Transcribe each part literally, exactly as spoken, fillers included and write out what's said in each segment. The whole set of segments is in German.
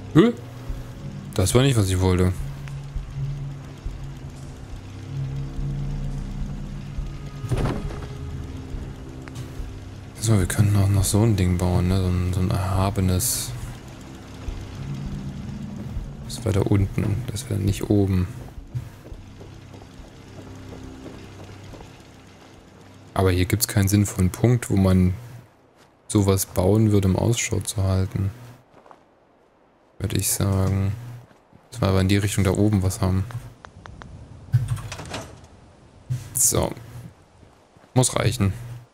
Hä? Das war nicht, was ich wollte. So, wir können auch noch so ein Ding bauen, ne? So ein, so ein erhabenes. Das war da unten, das wäre nicht oben. Aber hier gibt es keinen sinnvollen Punkt, wo man sowas bauen würde, um Ausschau zu halten. Würde ich sagen. Das war aber in die Richtung da oben was haben. So. Muss reichen.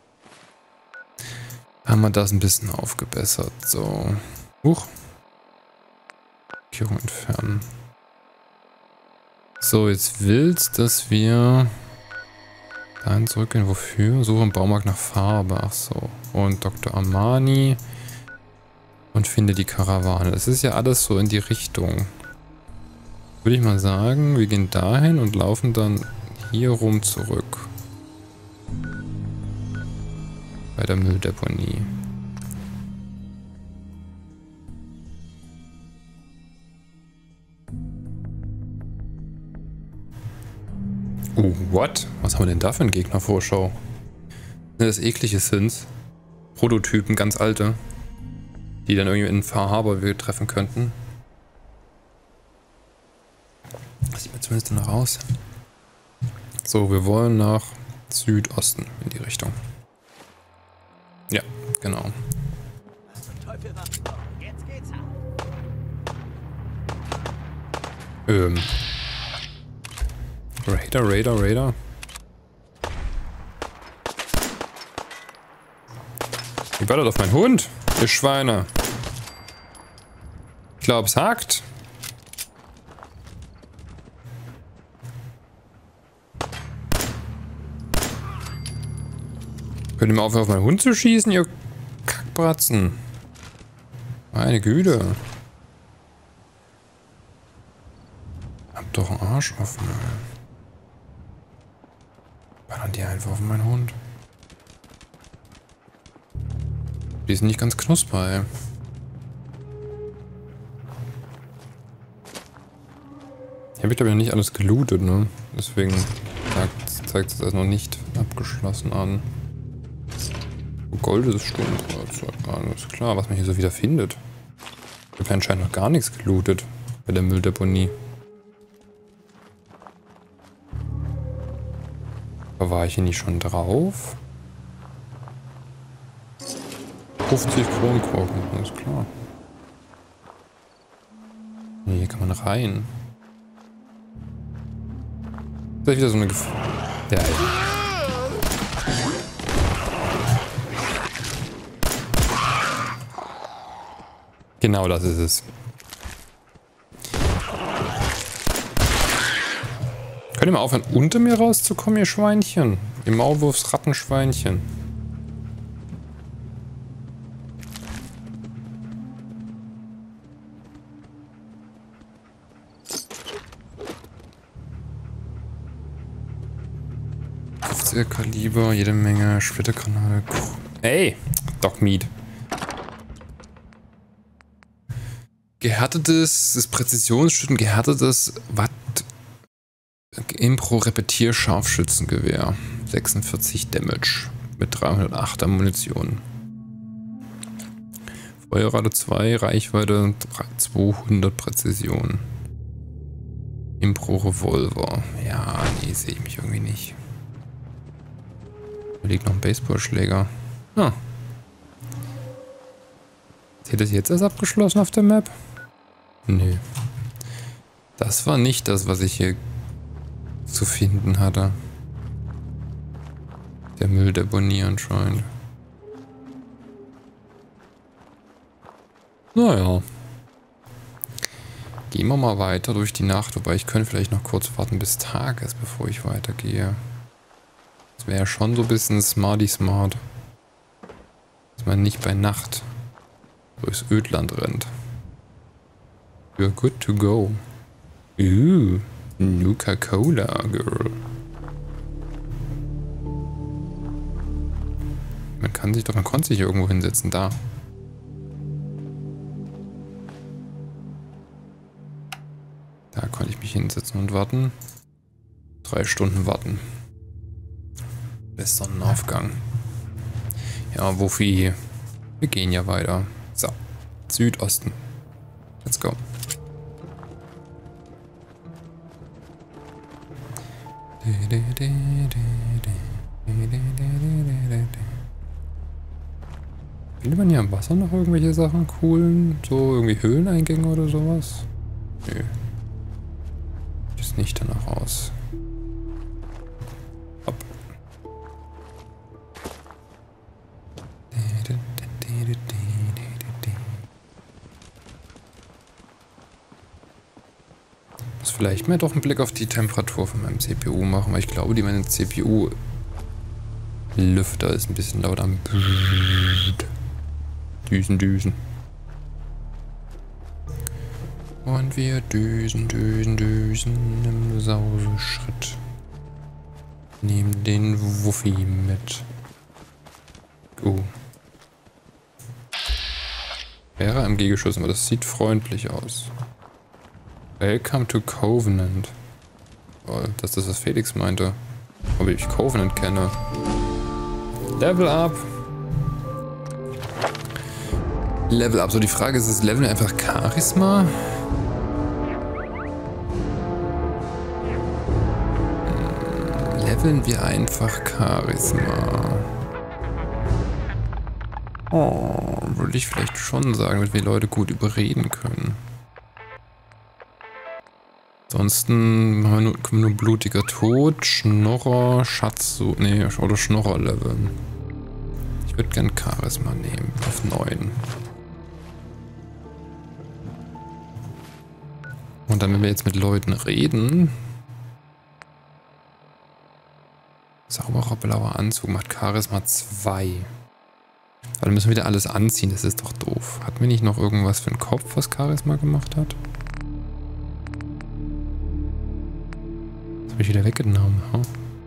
Haben wir das ein bisschen aufgebessert. So. Huch. Markierung entfernen. So, jetzt willst, dass wir dahin zurückgehen. Wofür? Suche im Baumarkt nach Farbe. Ach so. Und Doktor Armani. Und finde die Karawane. Das ist ja alles so in die Richtung. Würde ich mal sagen, wir gehen dahin und laufen dann hier rum zurück. Bei der Mülldeponie. Oh, what? Was haben wir denn da für einen Gegnervorschau? Sind das eklige Sins? Prototypen, ganz alte. Die dann irgendwie in Far Harbor wir treffen könnten. Das sieht mir zumindest danach aus. So, wir wollen nach Südosten in die Richtung. Ja, genau. Ähm. Raider, Raider, Raider. Ihr ballert auf meinen Hund, ihr Schweine. Ich glaube, es hakt. Könnt ihr mal aufhören, auf meinen Hund zu schießen, ihr Kackbratzen? Meine Güte. Habt doch einen Arsch offen, ey. Ballern die einfach auf meinen Hund. Die ist nicht ganz knusper, ey. Ich habe, glaube ich, noch nicht alles gelootet, ne? Deswegen zeigt, zeigt es das noch nicht abgeschlossen an. Gold ist Sturmfeuerzeug. Alles klar, was man hier so wieder findet. Ich habe anscheinend noch gar nichts gelootet bei der Mülldeponie. Aber war ich hier nicht schon drauf? fünfzig Kronkorken, alles klar. Nee, hier kann man rein. Das ist wieder so eine Gef ja, ja. Genau das ist es. Könnt ihr mal aufhören, unter mir rauszukommen, ihr Schweinchen? Ihr Maulwurfsrattenschweinchen. fünfziger Kaliber, jede Menge Splittergranate. Ey, Dogmeat. Gehärtetes, das Präzisionsschütten, gehärtetes Watt Impro-Repetier-Scharfschützengewehr. sechsundvierzig Damage mit dreihundertachter Munition. Feuerrate zwei, Reichweite zweihundert Präzision. Impro-Revolver. Ja, nee, sehe ich mich irgendwie nicht. Da liegt noch ein Baseballschläger. Ah. Ist das jetzt erst abgeschlossen auf der Map? Nö. Das war nicht das, was ich hier zu finden hatte. Der Mülldeponie anscheinend. Naja. Gehen wir mal weiter durch die Nacht, wobei ich könnte vielleicht noch kurz warten bis Tag ist, bevor ich weitergehe. Das wäre schon so ein bisschen smarty smart. Dass man nicht bei Nacht durchs Ödland rennt. You're good to go. Ooh, Nuka-Cola, girl. Man kann sich doch, man konnte sich irgendwo hinsetzen, da. Da konnte ich mich hinsetzen und warten. Drei Stunden warten. Bis Sonnenaufgang. Ja, Wuffi. Wir gehen ja weiter. So. Südosten. Let's go. Findet man hier am Wasser noch irgendwelche Sachen coolen? So irgendwie Höhleneingänge oder sowas? Nö. Sieht nicht danach aus. Hopp. Muss vielleicht mal doch einen Blick auf die Temperatur von meinem C P U machen, weil ich glaube, die meine C P U Lüfter ist ein bisschen laut am Düsen, Düsen. Und wir düsen, düsen, düsen im Sauseschritt. Nehmen den Wuffi mit. Oh. Wäre M G geschossen, aber das sieht freundlich aus. Welcome to Covenant. Oh, das ist das, was Felix meinte. Ob ich Covenant kenne. Level up. Level up. So, die Frage ist, ist Level einfach Charisma? Hm, leveln wir einfach Charisma. Oh, würde ich vielleicht schon sagen, damit wir Leute gut überreden können. Ansonsten haben wir nur, kommen nur blutiger Tod, Schnorrer, Schatz, so, nee, oder Schnorrer leveln. Ich würde gern Charisma nehmen, auf neun. Und dann, wenn wir jetzt mit Leuten reden. Sauberer blauer Anzug macht Charisma zwei. Aber dann müssen wir wieder alles anziehen, das ist doch doof. Hatten wir nicht noch irgendwas für den Kopf, was Charisma gemacht hat? Habe ich wieder weggenommen. Huh?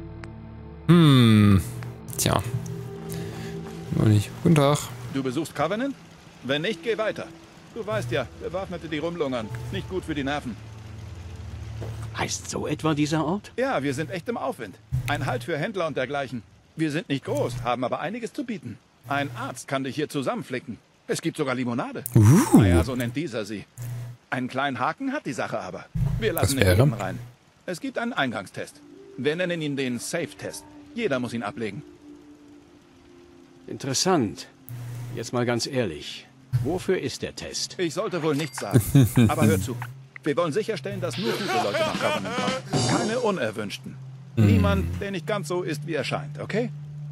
Hm. Tja. Nur nicht. Guten Tag. Du besuchst Covenant? Wenn nicht, geh weiter. Du weißt ja, Bewaffnete, die rumlungern. Nicht gut für die Nerven. Heißt so etwa dieser Ort? Ja, wir sind echt im Aufwind. Ein Halt für Händler und dergleichen. Wir sind nicht groß, haben aber einiges zu bieten. Ein Arzt kann dich hier zusammenflicken. Es gibt sogar Limonade. Uh. Naja, so nennt dieser sie. Einen kleinen Haken hat die Sache aber. Wir lassen Was wäre? ihn rein. Es gibt einen Eingangstest. Wir nennen ihn den Safe-Test. Jeder muss ihn ablegen. Interessant. Jetzt mal ganz ehrlich. Wofür ist der Test? Ich sollte wohl nichts sagen. Aber hör zu. Wir wollen sicherstellen, dass nur gute Leute nach Covenant kommen. Keine Unerwünschten. Niemand, der nicht ganz so ist, wie er scheint, okay?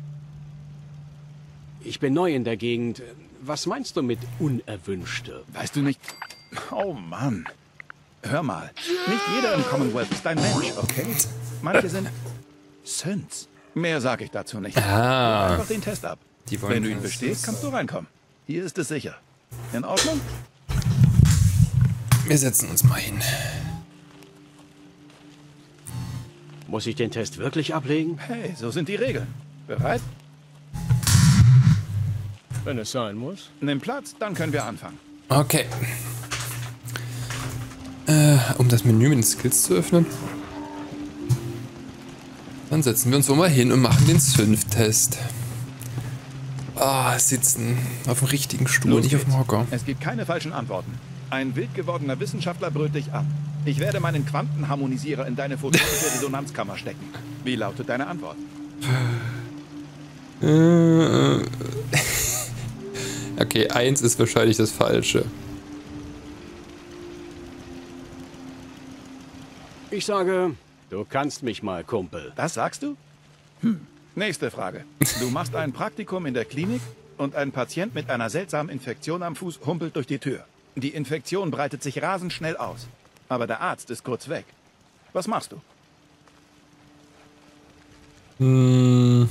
Ich bin neu in der Gegend. Was meinst du mit Unerwünschte? Weißt du nicht... Oh Mann. Hör mal. Nicht jeder im Commonwealth ist ein Mensch, okay? Manche sind... Synths. Mehr sage ich dazu nicht. Ah. Einfach den Test ab. Die wollen Wenn du ihn das- bestehst, kannst du reinkommen. Hier ist es sicher. In Ordnung? Wir setzen uns mal hin. Muss ich den Test wirklich ablegen? Hey, so sind die Regeln. Bereit? Wenn es sein muss. Nimm Platz, dann können wir anfangen. Okay. Äh, um das Menü mit den Skills zu öffnen. Dann setzen wir uns wohl mal hin und machen den Synth-Test. Ah, sitzen. Auf dem richtigen Stuhl, Los nicht auf dem geht's. Hocker. Es gibt keine falschen Antworten. Ein wild gewordener Wissenschaftler brüllt dich an. Ich werde meinen Quantenharmonisierer in deine photonische Resonanzkammer stecken. Wie lautet deine Antwort? Äh, okay, eins ist wahrscheinlich das Falsche. Ich sage, du kannst mich mal, Kumpel. Das sagst du? Hm. Nächste Frage. Du machst ein Praktikum in der Klinik und ein Patient mit einer seltsamen Infektion am Fuß humpelt durch die Tür. Die Infektion breitet sich rasend schnell aus. Aber der Arzt ist kurz weg. Was machst du? Hm,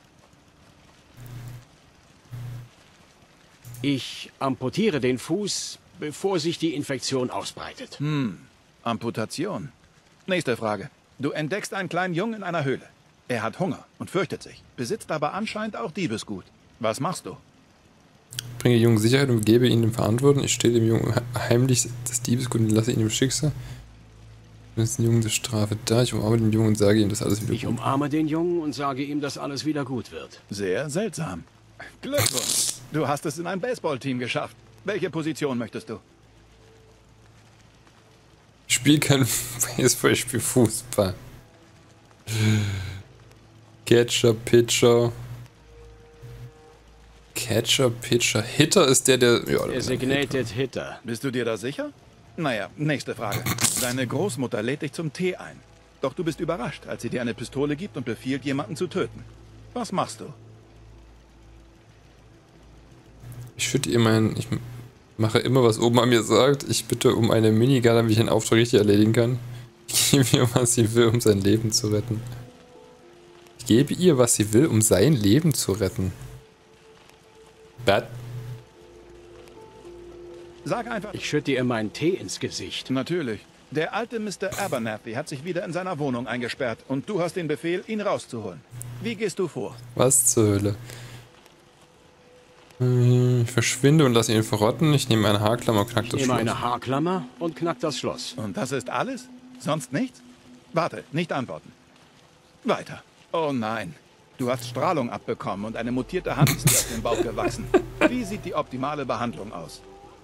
Ich amputiere den Fuß, bevor sich die Infektion ausbreitet. Hm. Amputation. Nächste Frage. Du entdeckst einen kleinen Jungen in einer Höhle. Er hat Hunger und fürchtet sich, besitzt aber anscheinend auch Diebesgut. Was machst du? bringe den Jungen Sicherheit und gebe ihn dem Verantwortung. Ich stehle dem Jungen heimlich das Diebesgut und lasse ihn im Schicksal. ist ein Junge der Strafe da. Ich umarme den Jungen und sage ihm, dass alles wieder Ich umarme den Jungen und sage ihm, dass alles wieder gut wird. Sehr seltsam. Glückwunsch. Du hast es in ein Baseballteam geschafft. Welche Position möchtest du? Ich spiele kein Baseball, ich spiele Fußball. Catcher, Pitcher. Catcher, Pitcher. Hitter ist der, der... Ja, Designated Hitter. Bist du dir da sicher? Naja, nächste Frage. Deine Großmutter lädt dich zum Tee ein. Doch du bist überrascht, als sie dir eine Pistole gibt und befiehlt, jemanden zu töten. Was machst du? Ich schütte ihr mein... Ich mache immer, was Oma mir sagt. Ich bitte um eine Minigun, damit ich den Auftrag richtig erledigen kann. Ich gebe ihr, was sie will, um sein Leben zu retten. Ich gebe ihr, was sie will, um sein Leben zu retten. Bad. Sag einfach... Ich schütte ihr meinen Tee ins Gesicht. Natürlich. Der alte Mister Abernathy hat sich wieder in seiner Wohnung eingesperrt und du hast den Befehl, ihn rauszuholen. Wie gehst du vor? Was zur Hölle? Ich verschwinde und lasse ihn verrotten. Ich nehme eine Haarklammer und knack das Ich nehme Schloss. eine Haarklammer und knack das Schloss. Und das ist alles? Sonst nichts? Warte, nicht antworten. Weiter. Oh nein. Du hast Strahlung abbekommen und eine mutierte Hand ist dir auf den Bauch gewachsen. Wie sieht die optimale Behandlung aus?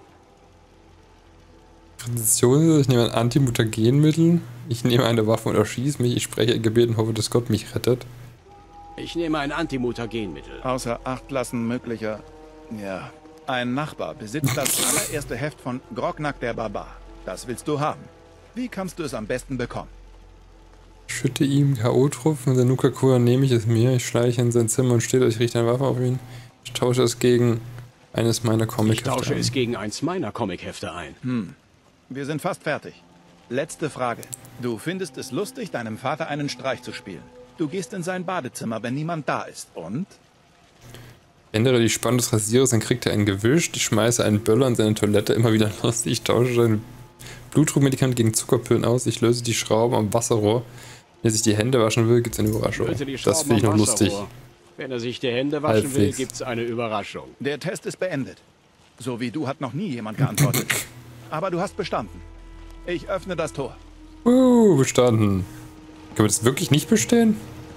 Präzision, ich nehme ein Antimutagenmittel. Ich nehme eine Waffe und erschieße mich. Ich spreche ein Gebet und hoffe, dass Gott mich rettet. Ich nehme ein Antimutagenmittel. Außer Acht lassen möglicher... Ja. Ein Nachbar besitzt das allererste Heft von Grognak der Barbar. Das willst du haben. Wie kannst du es am besten bekommen? Ich schütte ihm K O-Tropfen und der Nuka-Cola nehme ich es mir. Ich schleiche in sein Zimmer und stehe, ich richte eine Waffe auf ihn. Ich tausche es gegen eines meiner Ich Comic-Hefte tausche ein. es gegen eins meiner Comic-Hefte ein. Hm. Wir sind fast fertig. Letzte Frage. Du findest es lustig, deinem Vater einen Streich zu spielen. Du gehst in sein Badezimmer, wenn niemand da ist. Und? Ändere die Spannung des Rasierers, dann kriegt er einen gewischt. Ich schmeiße einen Böller in seine Toilette immer wieder los. Ich tausche sein Blutdruckmedikament gegen Zuckerpillen aus. Ich löse die Schrauben am Wasserrohr. Wenn er sich die Hände waschen will, gibt es eine Überraschung. Das finde ich noch lustig. Wenn er sich die Hände waschen Halbwegs. will, gibt es eine Überraschung. Der Test ist beendet. So wie du hat noch nie jemand geantwortet. Aber du hast bestanden. Ich öffne das Tor. Uh, bestanden. Können wir das wirklich nicht bestehen?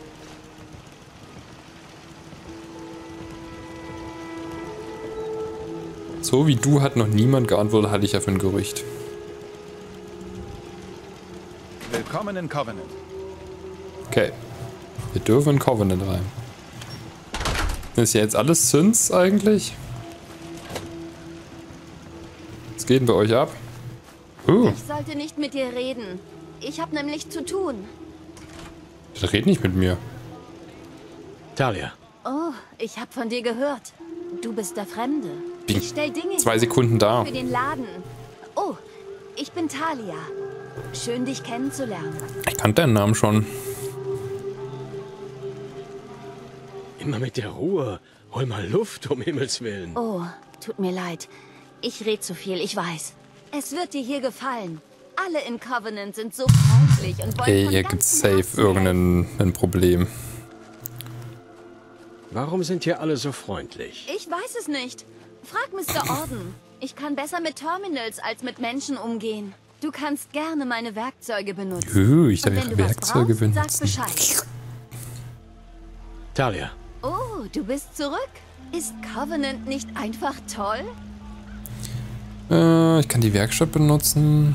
So wie du hat noch niemand geantwortet, halte ich ja für ein Gerücht. Willkommen in Covenant. Okay. Wir dürfen in Covenant rein. Ist ja jetzt alles Synths eigentlich? Was geht denn bei euch ab? Uh, Ich sollte nicht mit dir reden. Ich habe nämlich zu tun. red nicht mit mir. Talia, Oh, ich habe von dir gehört. Du bist der Fremde. Bin Ich stell Dinge zwei Sekunden da. für den Laden. Oh, ich bin Talia. Schön, dich kennenzulernen. Ich kannte deinen Namen schon. immer mit der Ruhe. Hol mal Luft, um Himmels Willen. Oh, tut mir leid. Ich red zu viel, ich weiß. Es wird dir hier gefallen. Alle in Covenant sind so freundlich und wollen Ey, von hier gibt's ganzem safe Herzen irgendein ein Problem. Warum sind hier alle so freundlich? helfen. Ich weiß es nicht. Frag Mister Orden. Ich kann besser mit Terminals als mit Menschen umgehen. Du kannst gerne meine Werkzeuge benutzen. Uh, ich darf Und wenn ihre du was Werkzeuge brauchst, sag benutzen. Bescheid. Talia, Oh, du bist zurück? Ist Covenant nicht einfach toll? Äh, ich kann die Werkstatt benutzen.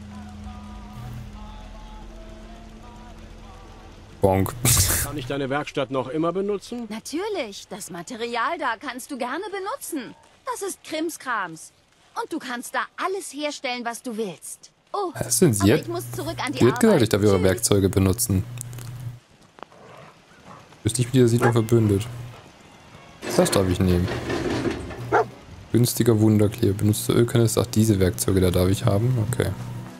Bonk. kann ich deine Werkstatt noch immer benutzen? Natürlich, das Material da kannst du gerne benutzen. Das ist Krimskrams. Und du kannst da alles herstellen, was du willst. Oh, Was sind sie aber jetzt? ich muss zurück an die Die hat gesagt, Arbeit. ich darf ihre Tschüss. Werkzeuge benutzen. Ich wüsste nicht, wie der Siedler verbündet. Das darf ich nehmen. Günstiger Wunderkleber. Benutzte Ölkanister. Ach, diese Werkzeuge, da darf ich haben. Okay.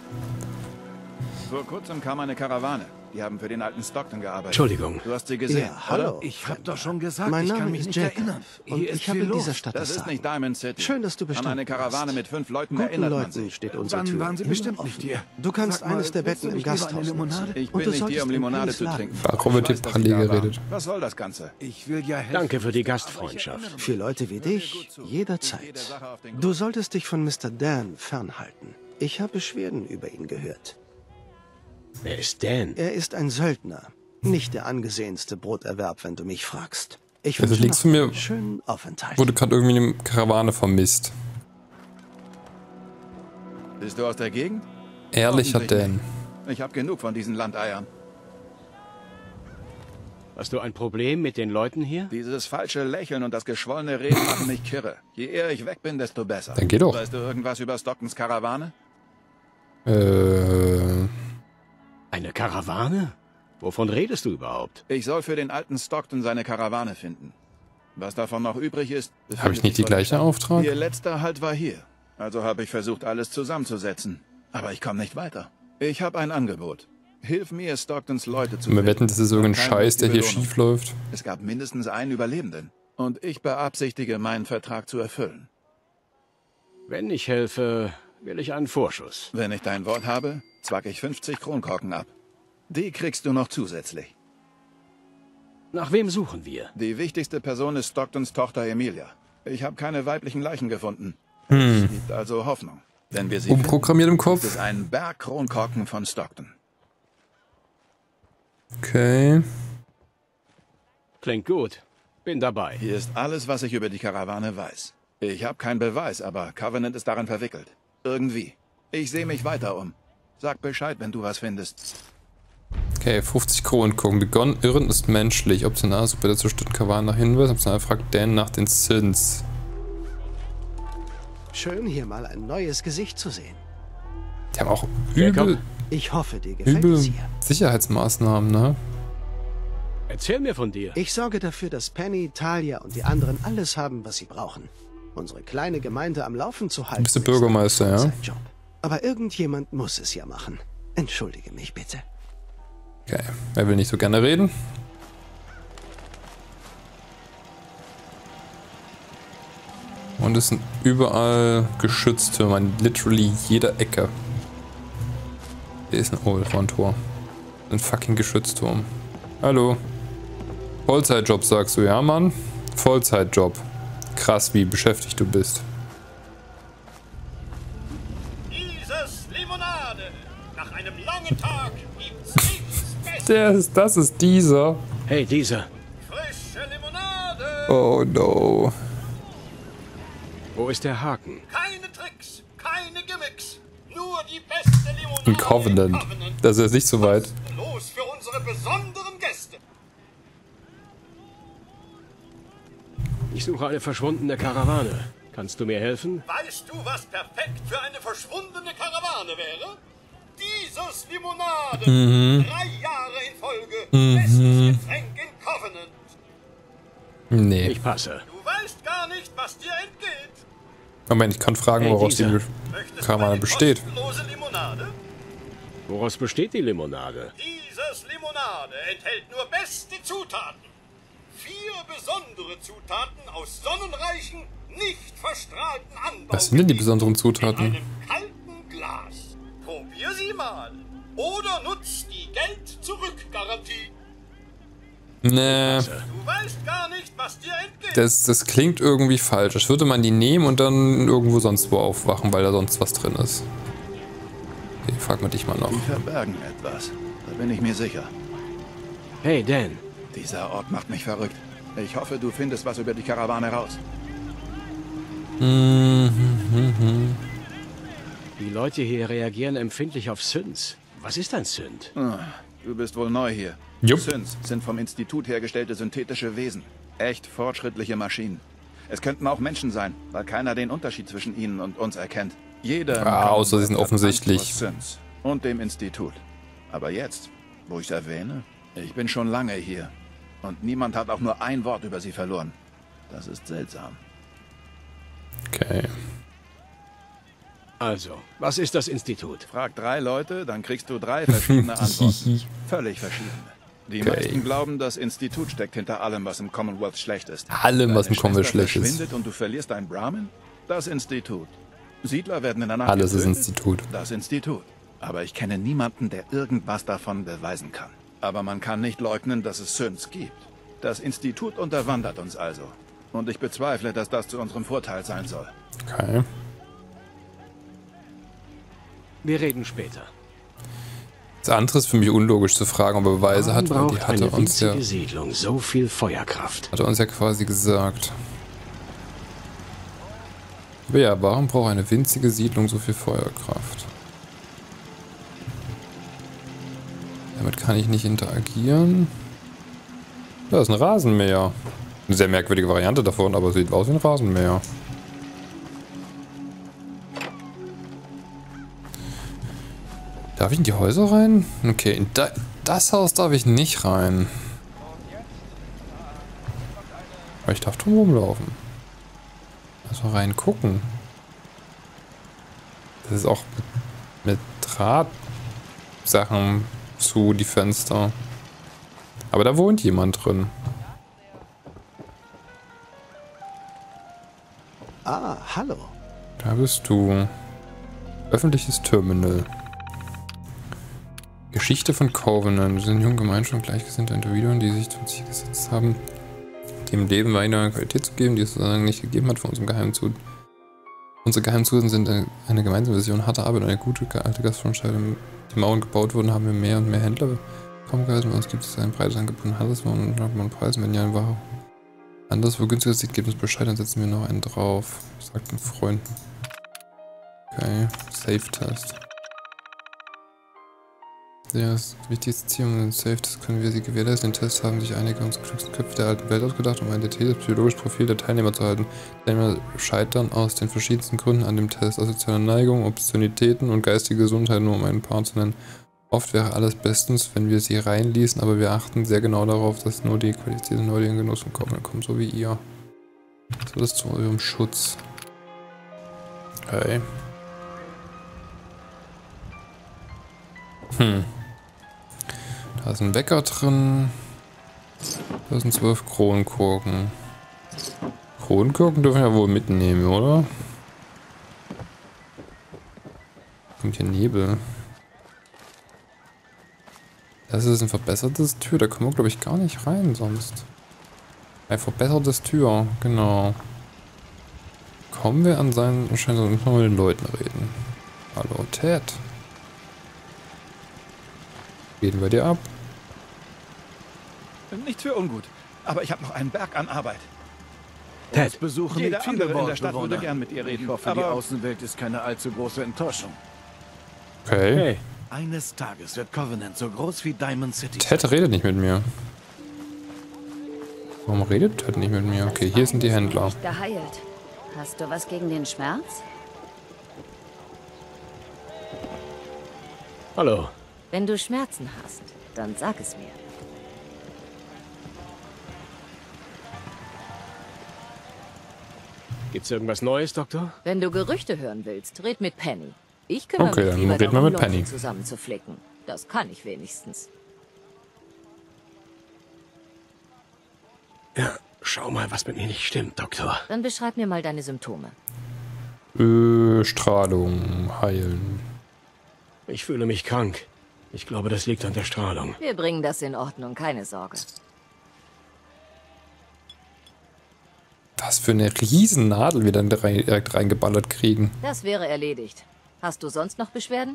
Vor kurzem kam eine Karawane. Die haben für den alten Stockton gearbeitet. Entschuldigung. Du hast sie gesehen, Ja, hallo. oder? Ich hab doch schon gesagt, Mein ich Name kann mich ist nicht Jacob erinnern. und Hier ist ich habe viel in dieser los. Stadt Das das ist Sagen. nicht Diamond City. Schön, dass du An bestanden eine Karawane hast. mit fünf Leuten Guten erinnert man Leuten sich. steht unsere Wann Tür. waren sie Immer bestimmt offen. nicht hier? Du kannst Sag mal, eines der willst du Betten im nicht lieber Gasthaus eine Limonade? nutzen. Ich Und bin du nicht hier, solltest um in Limonade Penny's zu Laden. trinken. Warum wird Ich hier weiß, dass Parley Sie da waren. geredet? Was soll das Ganze? Ich will ja helfen. Danke für die Gastfreundschaft. Für Leute wie dich jederzeit. Du solltest dich von Mister Dan fernhalten. Ich habe Beschwerden über ihn gehört. Wer ist Dan? Er ist ein Söldner. Nicht der angesehenste Broterwerb, wenn du mich fragst. Ich Also wünsche links noch von mir einen schönen Aufenthalt. wurde gerade irgendwie eine Karawane vermisst. Bist du aus der Gegend? Ehrlicher Hoffentlich Dan. nicht. Ich habe genug von diesen Landeiern. Hast du ein Problem mit den Leuten hier? Dieses falsche Lächeln und das geschwollene Reden machen mich kirre. Je eher ich weg bin, desto besser. Dann geh doch. Weißt du irgendwas über Stocktons Karawane? Äh, Eine Karawane? Wovon redest du überhaupt? Ich soll für den alten Stockton seine Karawane finden. Was davon noch übrig ist... habe ich nicht die gleiche Auftrag? Ihr letzter Halt war hier. Also habe ich versucht, alles zusammenzusetzen. Aber ich komme nicht weiter. Ich habe ein Angebot. Hilf mir, Stocktons Leute zu Wir finden. wetten, das ist irgendein Keine Scheiß, der hier Belohnung. schief läuft. Es gab mindestens einen Überlebenden. Und ich beabsichtige, meinen Vertrag zu erfüllen. Wenn ich helfe, will ich einen Vorschuss. Wenn ich dein Wort habe, zwack ich fünfzig Kronkorken ab. Die kriegst du noch zusätzlich. Nach wem suchen wir? Die wichtigste Person ist Stocktons Tochter Emilia. Ich habe keine weiblichen Leichen gefunden. Hm. Es gibt also Hoffnung. Wenn wir sie Umprogrammiert im finden, gibt Kopf. es einen Berg Kronkorken von Stockton. Okay. Klingt gut. Bin dabei. Hier ist alles, was ich über die Karawane weiß. Ich habe keinen Beweis, aber Covenant ist daran verwickelt. Irgendwie. Ich sehe mich weiter um. Sag Bescheid, wenn du was findest. Okay, fünfzig Kronen gucken. Begonnen, Irren ist menschlich. Optional, super, der zerstörten Karawane nach Hinweis. Optional fragt Dan nach den Sins. Schön, hier mal ein neues Gesicht zu sehen. Die haben auch Wer übel, kommt? Ich hoffe, dir gefällt übel es hier. Sicherheitsmaßnahmen, ne? Erzähl mir von dir. Ich sorge dafür, dass Penny, Talia und die anderen alles haben, was sie brauchen. Unsere kleine Gemeinde am Laufen zu halten. Du bist der Bürgermeister, ja? ist ein Job. Aber irgendjemand muss es ja machen. Entschuldige mich bitte. Okay, wer will nicht so gerne reden? Und es sind überall Geschütztürme, an literally jeder Ecke. Hier ist ein, oh, das war ein Tor. Ein fucking Geschützturm. Hallo. Vollzeitjob sagst du, ja Mann? Vollzeitjob. Krass, wie beschäftigt du bist. Dieses Limonade. Nach einem langen Tag gibt's nichts Besseres. Der ist, das ist dieser. Hey, dieser. Frische Limonade. Oh no. Wo ist der Haken? Keine Tricks, keine Gimmicks. Nur die beste Limonade. Ein Covenant. Das ist jetzt nicht so weit. Los für unsere besonderen Gäste. Ich suche eine verschwundene Karawane. Kannst du mir helfen? Weißt du, was perfekt für eine verschwundene Karawane wäre? Dieses Limonade. Mhm. Drei Jahre in Folge. Mhm. Bestes Getränk in Covenant. Nee. Ich passe. Du weißt gar nicht, was dir entgeht. Moment, ich kann fragen, Hey, woraus die dieser. Möchtest du Karawane eine besteht. kostenlose Limonade? Woraus besteht die Limonade? Dieses Limonade enthält nur beste Zutaten. Vier besondere Zutaten aus sonnenreichen, nicht verstrahlten Anbau. Was sind denn die besonderen In Zutaten? einem kalten Glas. Probier sie mal. Oder nutz die Geld-Zurück-Garantie. Nee, Du weißt gar nicht, was dir entgeht. das, das klingt irgendwie falsch. Als würde man die nehmen und dann irgendwo sonst wo aufwachen, weil da sonst was drin ist. Okay, frag mal dich mal noch. Die verbergen etwas. Da bin ich mir sicher. Hey, Dan. Dieser Ort macht mich verrückt. Ich hoffe, du findest was über die Karawane raus. Die Leute hier reagieren empfindlich auf Synths. Was ist ein Synth? Ah, du bist wohl neu hier. Jupp. Synths sind vom Institut hergestellte synthetische Wesen. Echt fortschrittliche Maschinen. Es könnten auch Menschen sein, weil keiner den Unterschied zwischen ihnen und uns erkennt. Jeder... Ah, außer sie sind hat offensichtlich. Angst vor Synths und dem Institut. Aber jetzt, wo ich es erwähne, ich bin schon lange hier. Und niemand hat auch nur ein Wort über sie verloren. Das ist seltsam. Okay. Also, was ist das Institut? Frag drei Leute, dann kriegst du drei verschiedene Antworten. Völlig verschiedene. Die Okay. meisten glauben, das Institut steckt hinter allem, was im Commonwealth schlecht ist. Allem, was im Deine Commonwealth Schwester schlecht ist. verschwindet und du verlierst deinen Brahmin? Das Institut. Siedler werden in der Nacht Alles ist getötet? Institut. Das Institut. Aber ich kenne niemanden, der irgendwas davon beweisen kann. Aber man kann nicht leugnen, dass es Synths gibt. Das Institut unterwandert uns also. Und ich bezweifle, dass das zu unserem Vorteil sein soll. Okay. Wir reden später. Das andere ist für mich unlogisch zu fragen, ob er Beweise hat, weil die braucht hatte eine uns ja, winzige Siedlung so viel Feuerkraft? hat er uns ja quasi gesagt. Aber ja, warum braucht eine winzige Siedlung so viel Feuerkraft? Damit kann ich nicht interagieren. Da ist ein Rasenmäher. Eine sehr merkwürdige Variante davon, aber sieht aus wie ein Rasenmäher. Darf ich in die Häuser rein? Okay, in da, das Haus darf ich nicht rein. Aber ich darf drum rumlaufen. Also rein gucken. Das ist auch mit, mit Drahtsachen zu, die Fenster. Aber da wohnt jemand drin. Ah, hallo. Da bist du. Öffentliches Terminal. Geschichte von Covenant. Wir sind junge Gemeinschaft und gleichgesinnte Individuen, die sich zum Ziel gesetzt haben, dem Leben weiter Qualität zu geben, die es sozusagen nicht gegeben hat von unserem Geheimzug. Unsere Geheimzusen sind eine gemeinsame Vision, harte Arbeit und eine gute alte Gastfreundschaft. Die Mauern gebaut wurden, haben wir mehr und mehr Händler bekommen gehalten. Bei uns gibt es ein breites Angebot an Handelswaren und Preisen. Wenn ja ein Ware anders wo günstiger sieht, gebt uns Bescheid, dann setzen wir noch einen drauf. Sagt ein Freund. Okay, Safe-Test. Ja, das wichtigste Ziel um den Safe, das können wir sie gewährleisten. Den Test haben sich einige unserer klügsten Köpfe der alten Welt ausgedacht, um ein detailliertes psychologisches Profil der Teilnehmer zu halten. Teilnehmer scheitern aus den verschiedensten Gründen an dem Test. Asoziale Neigung, Obszönitäten und geistige Gesundheit, nur um ein paar zu nennen. Oft wäre alles bestens, wenn wir sie reinließen, aber wir achten sehr genau darauf, dass nur die qualifizierten Leute in Genuss von Covenant kommen, so wie ihr. So, das zu eurem Schutz. Okay. Hm. Da ist ein Wecker drin. Da sind zwölf Kronkorken. Kronkorken dürfen wir ja wohl mitnehmen, oder? Kommt hier Nebel. Das ist ein verbessertes Tür. Da kommen wir, glaube ich, gar nicht rein sonst. Ein verbessertes Tür, genau. Kommen wir an seinen... Wahrscheinlich müssen wir mit den Leuten reden. Hallo, Ted. Reden wir dir ab. Nichts für ungut, aber ich habe noch einen Berg an Arbeit. Ted, Besuchen Jeder nicht viele andere in der Stadt würde Wortbewohner. gern mit ihr reden. Ich hoffe, die aber Außenwelt ist keine allzu große Enttäuschung. Okay. hey, Eines Tages wird Covenant so groß wie Diamond City. Ted redet nicht mit mir. Warum redet Ted nicht mit mir? Okay, hier sind die Händler. Nicht geheilt. Hast du was gegen den Schmerz? hallo. Wenn du Schmerzen hast, dann sag es mir. Gibt's irgendwas Neues, Doktor? Wenn du Gerüchte hören willst, red mit Penny. Ich kümmere Okay, mich dann lieber reden wir darum, mit Leute Penny. zusammenzuflicken. Das kann ich wenigstens. Ja, schau mal, was mit mir nicht stimmt, Doktor. Dann beschreib mir mal deine Symptome. Äh, Strahlung, heilen. Ich fühle mich krank. Ich glaube, das liegt an der Strahlung. Wir bringen das in Ordnung, keine Sorge. Was für eine riesen Nadel wir dann direkt reingeballert kriegen. Das wäre erledigt. Hast du sonst noch Beschwerden?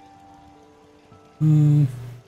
Hm.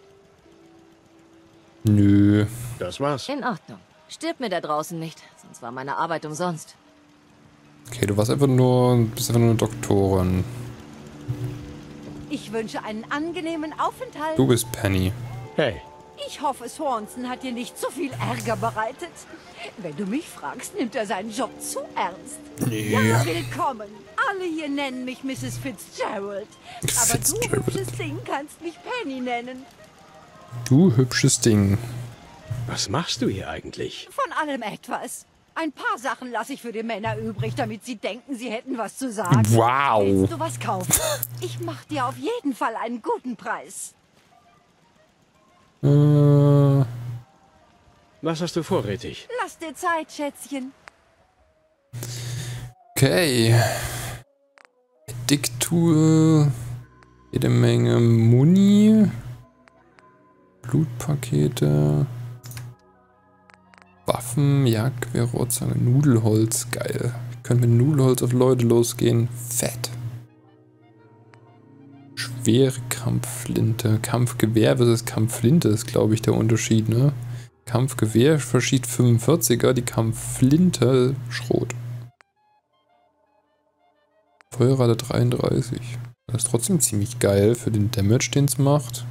Nö. Das war's. In Ordnung. Stirb mir da draußen nicht, sonst war meine Arbeit umsonst. Okay, du warst einfach nur, bist einfach nur eine Doktorin. Ich wünsche einen angenehmen Aufenthalt. Du bist Penny. Hey, Ich hoffe, Swanson hat dir nicht zu viel Ärger bereitet. Wenn du mich fragst, nimmt er seinen Job zu ernst. Nee. Ja, willkommen. Alle hier nennen mich Misses Fitzgerald. Aber du, Fitzgerald. hübsches Ding, kannst mich Penny nennen. Du hübsches Ding. was machst du hier eigentlich? Von allem etwas. Ein paar Sachen lasse ich für die Männer übrig, damit sie denken, sie hätten was zu sagen. Wow. Willst du was kaufen? Ich mach dir auf jeden Fall einen guten Preis. Äh, Was hast du vorrätig? Lass dir Zeit, Schätzchen. okay. Diktur. Jede Menge Muni. Blutpakete. Waffen, Jagdgewehr, Rohrzange, Nudelholz. Geil. Ich könnte mit Nudelholz auf Leute losgehen. Fett. schwere Kampfflinte. Kampfgewehr versus Kampfflinte ist, glaube ich, der Unterschied, ne? Kampfgewehr verschießt fünfundvierziger, die Kampfflinte Schrot. Feuerrate dreiunddreißig. Das ist trotzdem ziemlich geil für den Damage, den es macht.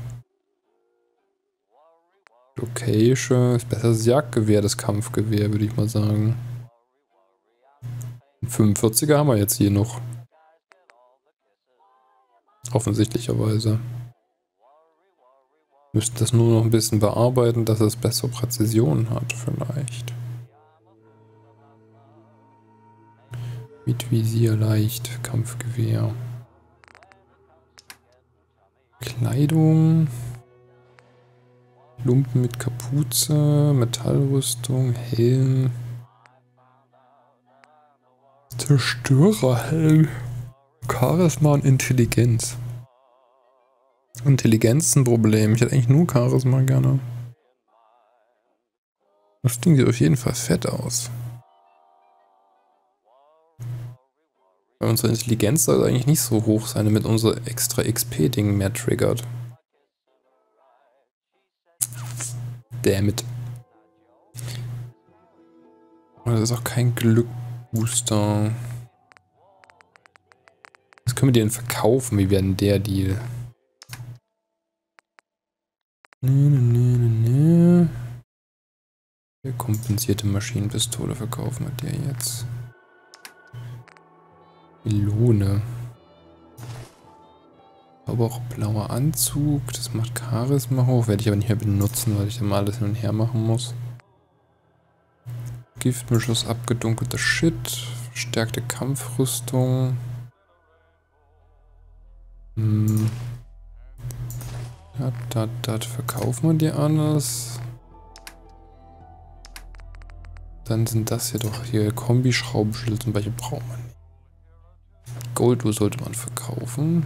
Location ist besser als Jagdgewehr, das Kampfgewehr, würde ich mal sagen. fünfundvierziger haben wir jetzt hier noch. Offensichtlicherweise. Müssten das nur noch ein bisschen bearbeiten, dass es bessere Präzision hat, vielleicht. Mit Visier leicht, Kampfgewehr. Kleidung. Lumpen mit Kapuze, Metallrüstung, Helm. Zerstörerhelm. Charisma und Intelligenz. Intelligenz ist ein Problem. Ich hätte eigentlich nur Charisma gerne. Das Ding sieht auf jeden Fall fett aus. Weil unsere Intelligenz soll eigentlich nicht so hoch sein, damit unser extra X P-Ding mehr triggert. Dammit. Das ist auch kein Glückbooster. Was können wir denn verkaufen? Wie werden der Deal? Nö, nö, nö, nö. Der kompensierte Maschinenpistole verkaufen wir der jetzt. Melone. Aber auch blauer Anzug. Das macht Charisma hoch. Werde ich aber nicht mehr benutzen, weil ich dann mal alles hin und her machen muss. Giftbeschuss, abgedunkelter Shit. Verstärkte Kampfrüstung. Hm. Dat, dat, dat. Verkaufen wir die alles. Dann sind das hier doch hier Kombi-Schraubenschlüssel zum Beispiel brauchen wir nicht. Golduhr sollte man verkaufen.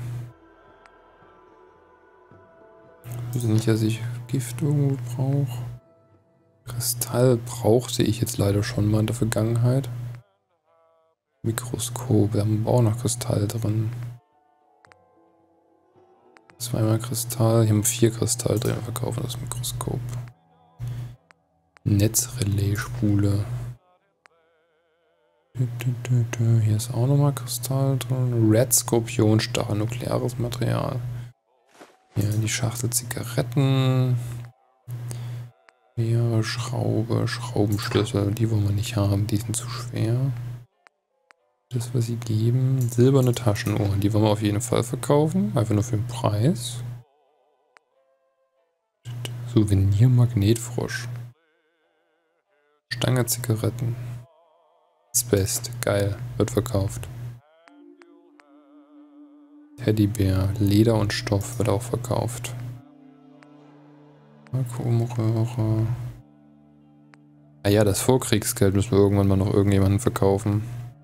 Ich weiß nicht, dass ich Gift irgendwo brauche. Kristall brauchte ich jetzt leider schon mal in der Vergangenheit. Mikroskop, wir haben auch noch Kristall drin. Zweimal Kristall, hier haben wir vier Kristall drin, wir verkaufen das Mikroskop. Netzrelais-Spule. Hier ist auch nochmal Kristall drin. Red Skorpion, Stachel, nukleares Material. Hier die Schachtel Zigaretten. Hier Schraube, Schraubenschlüssel, die wollen wir nicht haben, die sind zu schwer. Das, was sie geben. Silberne Taschenuhr, die wollen wir auf jeden Fall verkaufen, einfach nur für den Preis. Souvenir Magnetfrosch. Stange Zigaretten. Das Beste, geil, wird verkauft. Teddybär, Leder und Stoff wird auch verkauft. Vakuumröhre. Ah ja, das Vorkriegsgeld müssen wir irgendwann mal noch irgendjemanden verkaufen.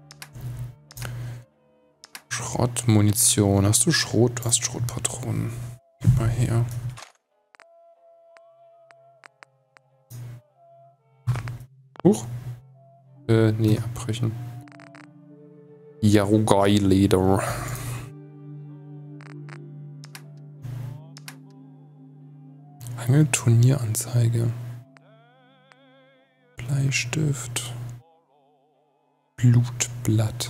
Schrottmunition. Hast du Schrot? Du hast Schrotpatronen. Gib mal her. Huch. Äh, nee, abbrechen. Yarugai-Leder. Angelturnieranzeige. Bleistift. Blutblatt.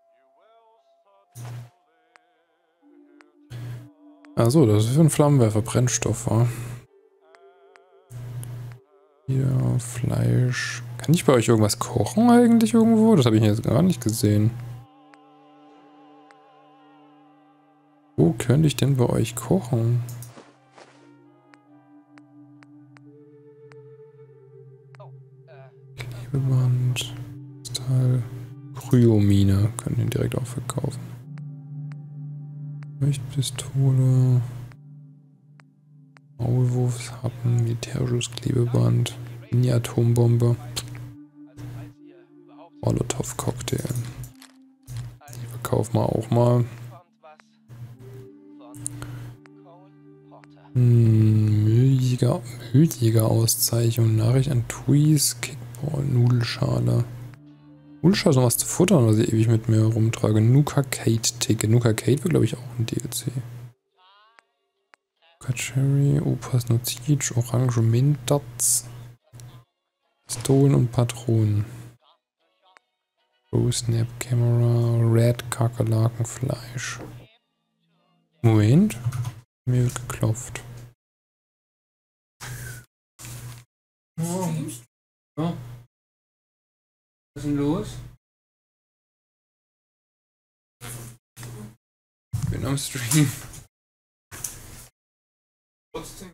Achso, das ist für einen Flammenwerfer Brennstoff, war. Hier, Fleisch. Kann ich bei euch irgendwas kochen eigentlich irgendwo? Das habe ich jetzt gar nicht gesehen. Wo könnte ich denn bei euch kochen? Klebeband, Stahl, Kryomine. Können den direkt auch verkaufen. Leuchtpistole, Maulwurfshappen, militärisches Klebeband, Mini-Atombombe, Molotov-Cocktail. Die verkaufen wir auch mal. Hm, Mülljäger, Mülljäger-Auszeichnung, Nachricht an Tuis, Kickball, Nudelschale. Nudelschale ist noch was zu futtern, was ich ewig mit mir rumtrage. Nuka-Kate-Ticket. Nuka-Kate wird, glaube ich, auch ein D L C. Cherry, Opas Nozij, Orange Mint Dots, Pistolen und Patronen. Rose Snap Camera, Red Kakerlakenfleisch. Moment. Mir wird geklopft. Oh. Oh. Was ist denn los? Ich bin am Stream. Trotzdem.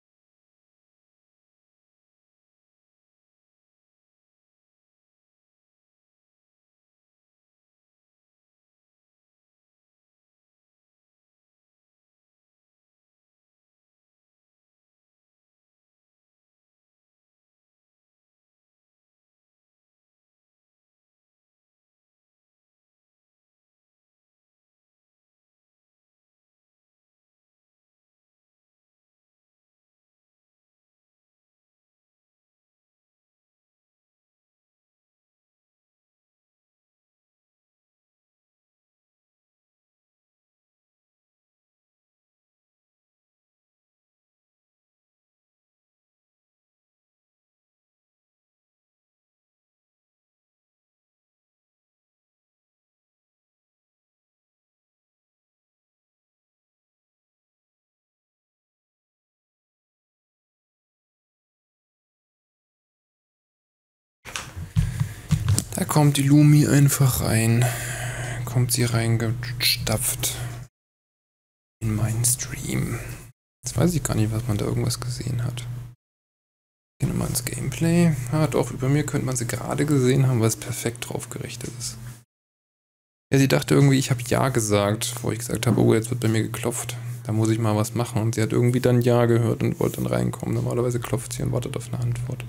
Da kommt die Lumi einfach rein. Kommt sie reingestapft in meinen Stream. Jetzt weiß ich gar nicht, was man da irgendwas gesehen hat. Gehen wir mal ins Gameplay. Ah, doch, über mir könnte man sie gerade gesehen haben, weil es perfekt drauf gerichtet ist. Ja, sie dachte irgendwie, ich habe Ja gesagt, wo ich gesagt habe, oh, jetzt wird bei mir geklopft. Da muss ich mal was machen. Und sie hat irgendwie dann Ja gehört und wollte dann reinkommen. Normalerweise klopft sie und wartet auf eine Antwort.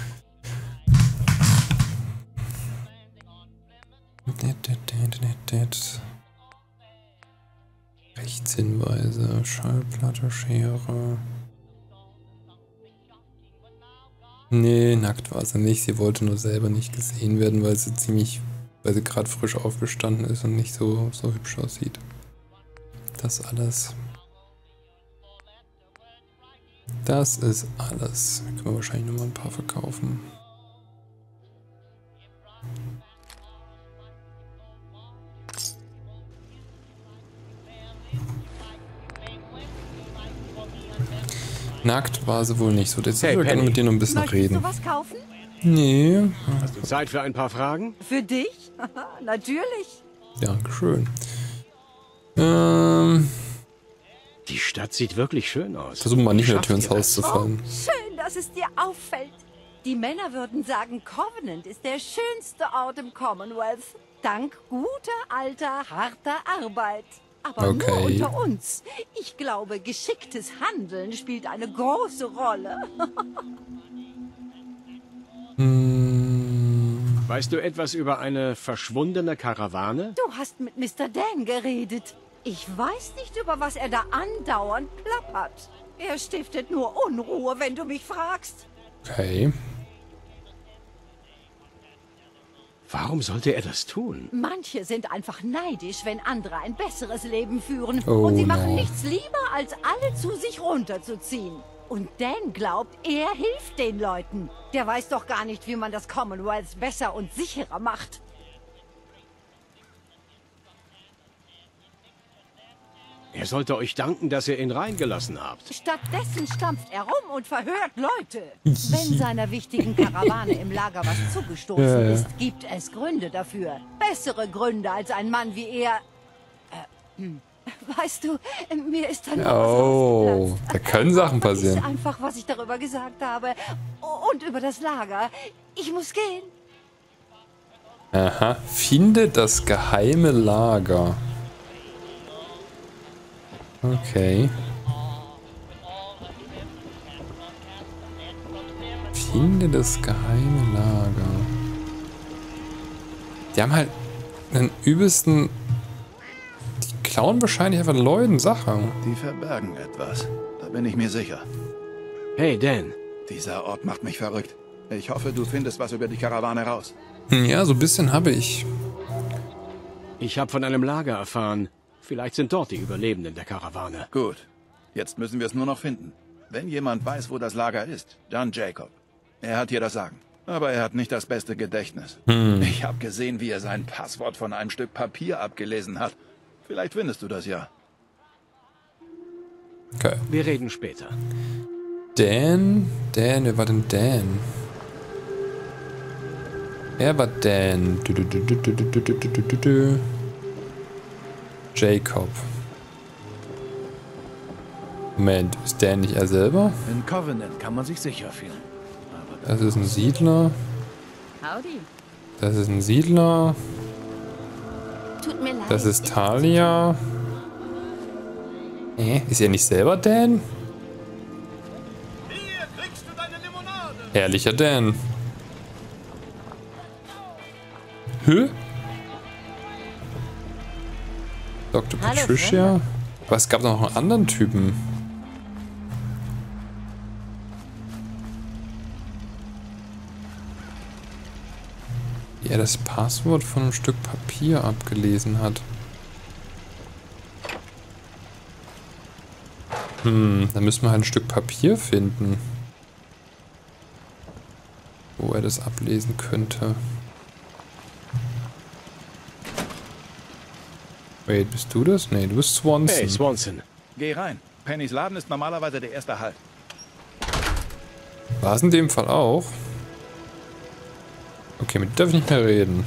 Rechtshinweise, Schallplatte, Schere. Nee, nackt war sie nicht. Sie wollte nur selber nicht gesehen werden, weil sie ziemlich, weil sie gerade frisch aufgestanden ist und nicht so, so hübsch aussieht. Das alles. Das ist alles. Da können wir wahrscheinlich nochmal ein paar verkaufen. Nackt war sie wohl nicht so. Jetzt Hey, würde ich gerne mit dir noch ein bisschen Möchtest reden. du was kaufen? Nee. Hast du Zeit für ein paar Fragen? Für dich? Natürlich. Dankeschön. Ähm. Die Stadt sieht wirklich schön aus. Versuchen mal nicht Wie in der Tür ins schafft ihr Haus das? zu fallen. Schön, dass es dir auffällt. Die Männer würden sagen, Covenant ist der schönste Ort im Commonwealth. Dank guter, alter, harter Arbeit. Aber Okay. nur unter uns. Ich glaube, geschicktes Handeln spielt eine große Rolle. Hm. Weißt du etwas über eine verschwundene Karawane? Du hast mit Mister Dan geredet. Ich weiß nicht, über was er da andauernd plappert. Er stiftet nur Unruhe, wenn du mich fragst. Okay. Warum sollte er das tun? Manche sind einfach neidisch, wenn andere ein besseres Leben führen. Oh, und sie machen no. nichts lieber, als alle zu sich runterzuziehen. Und Dan glaubt, er hilft den Leuten. Der weiß doch gar nicht, wie man das Commonwealth besser und sicherer macht. Er sollte euch danken, dass ihr ihn reingelassen habt. Stattdessen stampft er rum und verhört Leute. Wenn seiner wichtigen Karawane im Lager was zugestoßen Ja, ja. ist, gibt es Gründe dafür. Bessere Gründe als ein Mann wie er. Äh, hm. Weißt du, mir ist dann noch was Oh, ausgeplatzt. da können Sachen Aber ist passieren. einfach, was ich darüber gesagt habe. Und über das Lager. Ich muss gehen. Aha. Finde das geheime Lager. Okay. Finde das geheime Lager. Die haben halt einen übelsten... Die klauen wahrscheinlich einfach Leuten Sachen. Die verbergen etwas. Da bin ich mir sicher. Hey, Dan. Dieser Ort macht mich verrückt. Ich hoffe, du findest was über die Karawane raus. Hm, ja, so ein bisschen habe ich. Ich habe von einem Lager erfahren. Vielleicht sind dort die Überlebenden der Karawane. Gut. Jetzt müssen wir es nur noch finden. Wenn jemand weiß, wo das Lager ist, dann Jacob. Er hat hier das Sagen. Aber er hat nicht das beste Gedächtnis. Hm. Ich habe gesehen, wie er sein Passwort von einem Stück Papier abgelesen hat. Vielleicht findest du das ja. Okay. Wir reden später. Dan? Dan, wer war denn Dan? Er war Dan. Du, du, du, du, du, du, du, du, du, du. Jacob. Moment, ist Dan nicht er selber? In Covenant kann man sich sicher fühlen. Aber das ist ein Siedler. Howdy. Das ist ein Siedler. Tut mir leid. Das ist Talia. Äh, ist er nicht selber Dan? Hier kriegst du deine Limonade. Ehrlicher Dan. Hä? Doktor Hallo, Patricia? Fremder. Aber es gab noch einen anderen Typen. Wie er das Passwort von einem Stück Papier abgelesen hat. Hm, da müssen wir halt ein Stück Papier finden. Wo er das ablesen könnte. Wait, bist du das? Nee, du bist Swanson. Hey, Swanson. Geh rein. Pennys Laden ist normalerweise der erste Halt. War es in dem Fall auch? Okay, mit dir darf ich nicht mehr reden.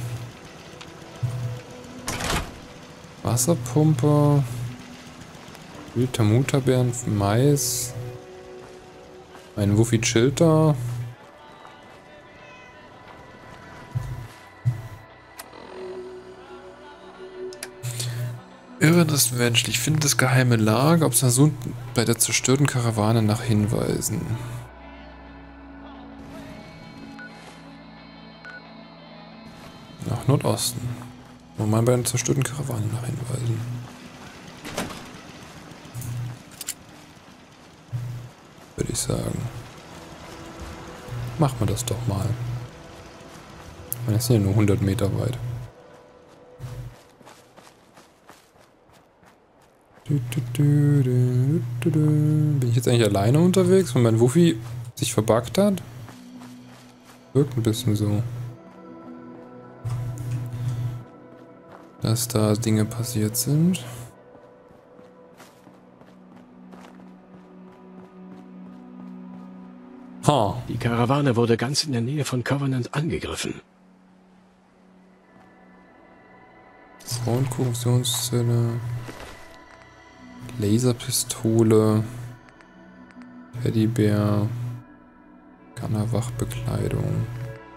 Wasserpumpe. Wilder Mutterbeeren, Mais. Ein Wuffi-Chilter. Irren ist menschlich. Finde das geheime Lager. Observation bei der zerstörten Karawane nach Hinweisen. Nach Nordosten. Normal bei einer zerstörten Karawane nach Hinweisen. Würde ich sagen. Machen wir das doch mal. Ich meine, das sind ja nur hundert Meter weit. Bin ich jetzt eigentlich alleine unterwegs, weil mein Wuffi sich verbuggt hat? Wirkt ein bisschen so. Dass da Dinge passiert sind. Ha. Die Karawane wurde ganz in der Nähe von Covenant angegriffen. Frauenkorrektionszelle. Laserpistole. Teddybär. Gunnerwachbekleidung.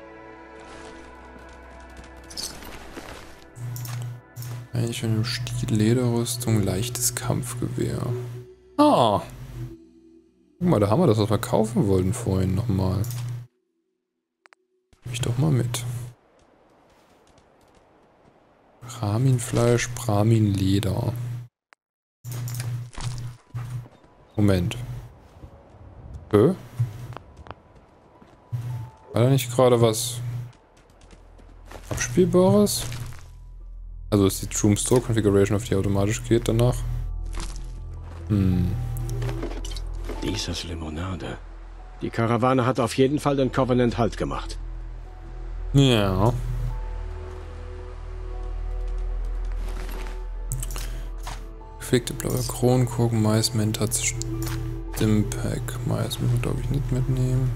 Eigentlich eine Stiel-Lederrüstung, leichtes Kampfgewehr. Ah! Guck mal, da haben wir das, was wir kaufen wollten vorhin nochmal. Nehme ich doch mal mit. Braminfleisch, Braminleder. Moment. Hä? War da nicht gerade was Abspielbares? Also ist die True Store Configuration, auf die automatisch geht danach. Hm. Dieses Limonade. Die Karawane hat auf jeden Fall den Covenant Halt gemacht. Ja. Gefegte blaue Kronkorken, Mais, Mentats, Stimpack. Mais müssen wir, glaube ich, nicht mitnehmen.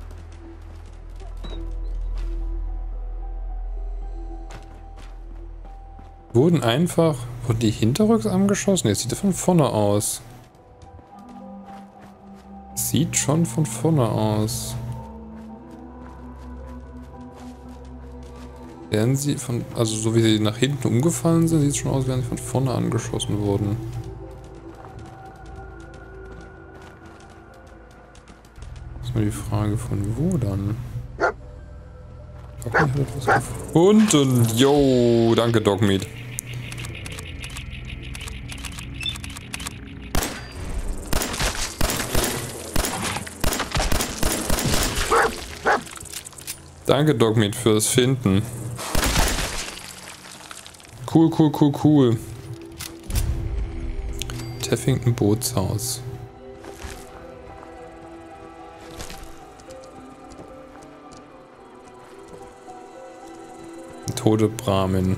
Wurden einfach... Wurden die hinterrücks angeschossen? Jetzt sieht er von vorne aus. Sieht schon von vorne aus. Werden sie von... Also so wie sie nach hinten umgefallen sind, sieht es schon aus, als wären sie von vorne angeschossen wurden. Das ist nur die Frage, von wo dann? Dogmeat hat etwas gefunden. Yo, danke Dogmeat. Danke Dogmeat fürs Finden. Cool, cool, cool, cool. Teffington Bootshaus. tote Brahmin.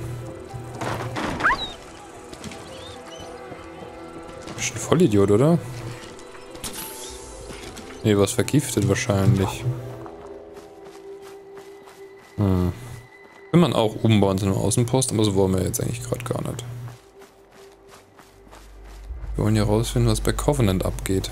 Bist ein Vollidiot, oder? Nee, was vergiftet wahrscheinlich. Hm. Kann man auch umbauen zu einem Außenpost, aber so wollen wir jetzt eigentlich gerade gar nicht. Wir wollen ja rausfinden, was bei Covenant abgeht.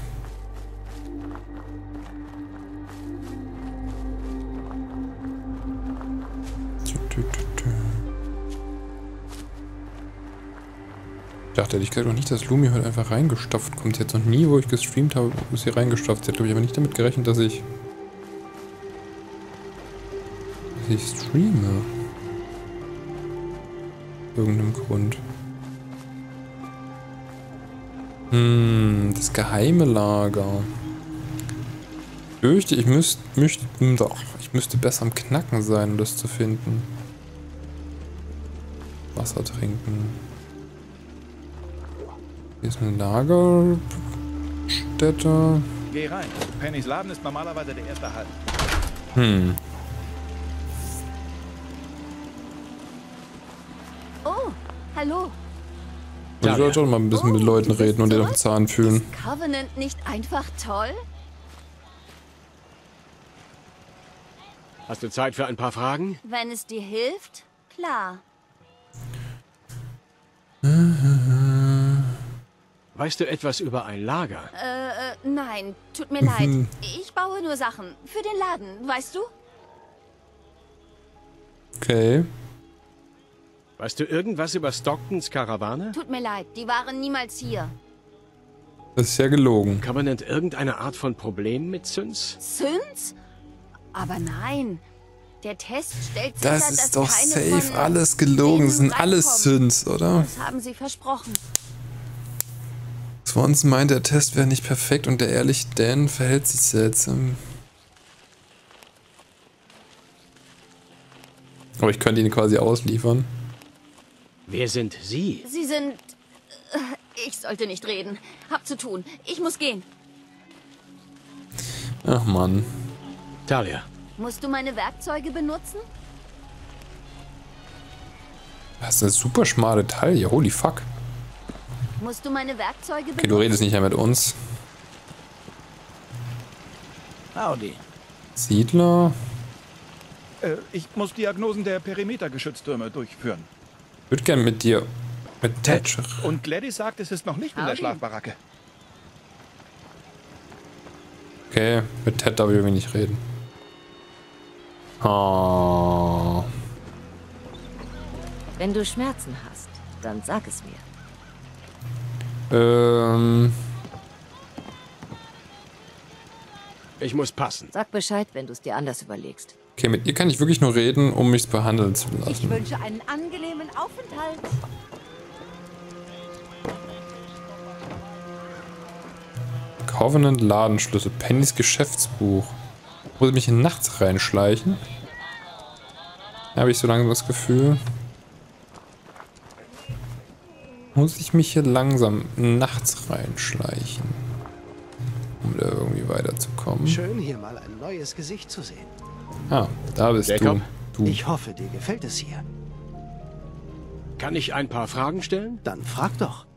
Ich dachte ehrlich gesagt auch nicht, dass Lumi heute einfach reingestopft kommt. Sie hat noch nie, wo ich gestreamt habe, ist sie reingestopft. Sie hat, glaube ich, aber nicht damit gerechnet, dass ich... dass ich streame. Aus irgendeinem Grund. Hm, das geheime Lager. Ich fürchte, ich müsste, müsste, ich müsste besser am Knacken sein, um das zu finden. Wasser trinken. Hier ist eine Lagerstätte. Geh rein. Pennys Laden ist normalerweise der erste Halt. Hm. Oh, hallo. Ich sollte doch mal ein bisschen Oh, mit Leuten du bist reden und dir auf den zurück? Zahn fühlen. Ist Covenant nicht einfach toll? Hast du Zeit für ein paar Fragen? Wenn es dir hilft, klar. Weißt du etwas über ein Lager? Äh, äh, nein, tut mir leid. Ich baue nur Sachen. Für den Laden, weißt du? Okay. Weißt du irgendwas über Stocktons Karawane? Tut mir leid, die waren niemals hier. Das ist ja gelogen. Covenant irgendeine Art von Problem mit Synths? Synths? Aber nein. Der Test stellt sicher, Das dass ist doch keine safe von alles gelogen. Das denen sind alles reinkommen. Synths, oder? Das haben sie versprochen. Swanson meint, der Test wäre nicht perfekt und der ehrliche Dan verhält sich seltsam. Aber ich könnte ihn quasi ausliefern. Wer sind Sie? Sie sind... äh, Ich sollte nicht reden. Hab zu tun. Ich muss gehen. Ach Mann. Talia. Musst du meine Werkzeuge benutzen? Das ist eine super schmale Taille. Holy fuck. Musst du meine Werkzeuge benutzen? Okay, du redest nicht mehr mit uns. Howdy. Siedler. Äh, ich muss Diagnosen der Perimetergeschütztürme durchführen. Ich würde gerne mit dir. Mit Ted. Und Gladys sagt, es ist noch nicht in der Howdy. Schlafbaracke. Okay, mit Ted darf ich irgendwie nicht reden. Oh. Wenn du Schmerzen hast, dann sag es mir. Ähm. Ich muss passen. Sag Bescheid, wenn du es dir anders überlegst. Okay, mit ihr kann ich wirklich nur reden, um mich behandeln zu Ich lassen. wünsche einen angenehmen Aufenthalt. Covenant Ladenschlüssel. Pennys Geschäftsbuch. Muss ich mich hier nachts reinschleichen? Habe ich so langsam das Gefühl. Muss ich mich hier langsam nachts reinschleichen, um da irgendwie weiterzukommen. Schön, hier mal ein neues Gesicht zu sehen. Ah, da bist Jacob? du. Du. Ich hoffe, dir gefällt es hier. Kann ich ein paar Fragen stellen? Dann frag doch.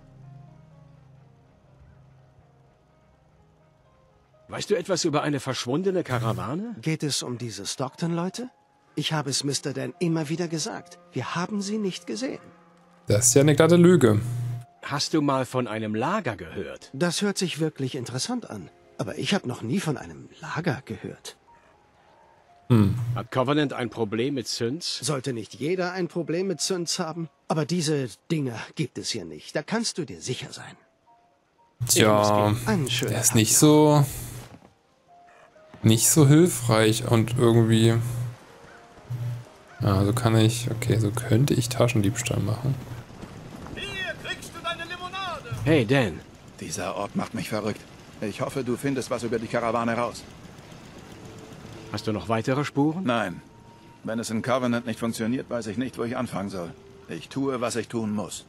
Weißt du etwas über eine verschwundene Karawane? Geht es um diese Stockton-Leute? Ich habe es Mister Dan immer wieder gesagt. Wir haben sie nicht gesehen. Das ist ja eine glatte Lüge. Hast du mal von einem Lager gehört? Das hört sich wirklich interessant an. Aber ich habe noch nie von einem Lager gehört. Hm. Hat Covenant ein Problem mit Synths? Sollte nicht jeder ein Problem mit Synths haben? Aber diese Dinger gibt es hier nicht. Da kannst du dir sicher sein. Tja, Einen schönen der ist Tag nicht noch. so... nicht so hilfreich und irgendwie... Ah, so kann ich... Okay, so könnte ich Taschendiebstahl machen. Hier kriegst du deine Limonade. Hey, Dan. Dieser Ort macht mich verrückt. Ich hoffe, du findest was über die Karawane raus. Hast du noch weitere Spuren? Nein. Wenn es in Covenant nicht funktioniert, weiß ich nicht, wo ich anfangen soll. Ich tue, was ich tun muss.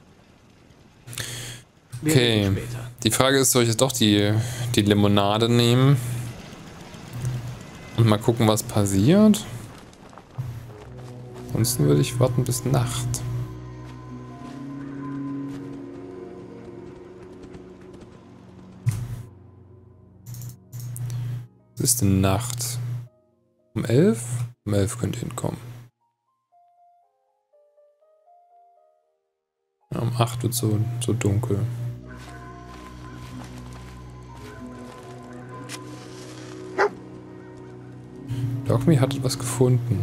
Wir Okay, reden später. die Frage ist, soll ich jetzt doch die, die Limonade nehmen? Und mal gucken, was passiert? Ansonsten würde ich warten bis Nacht. Es ist denn Nacht. Um elf? Um elf könnt ihr hinkommen. Ja, um acht wird so, so dunkel. Dogme hat etwas gefunden.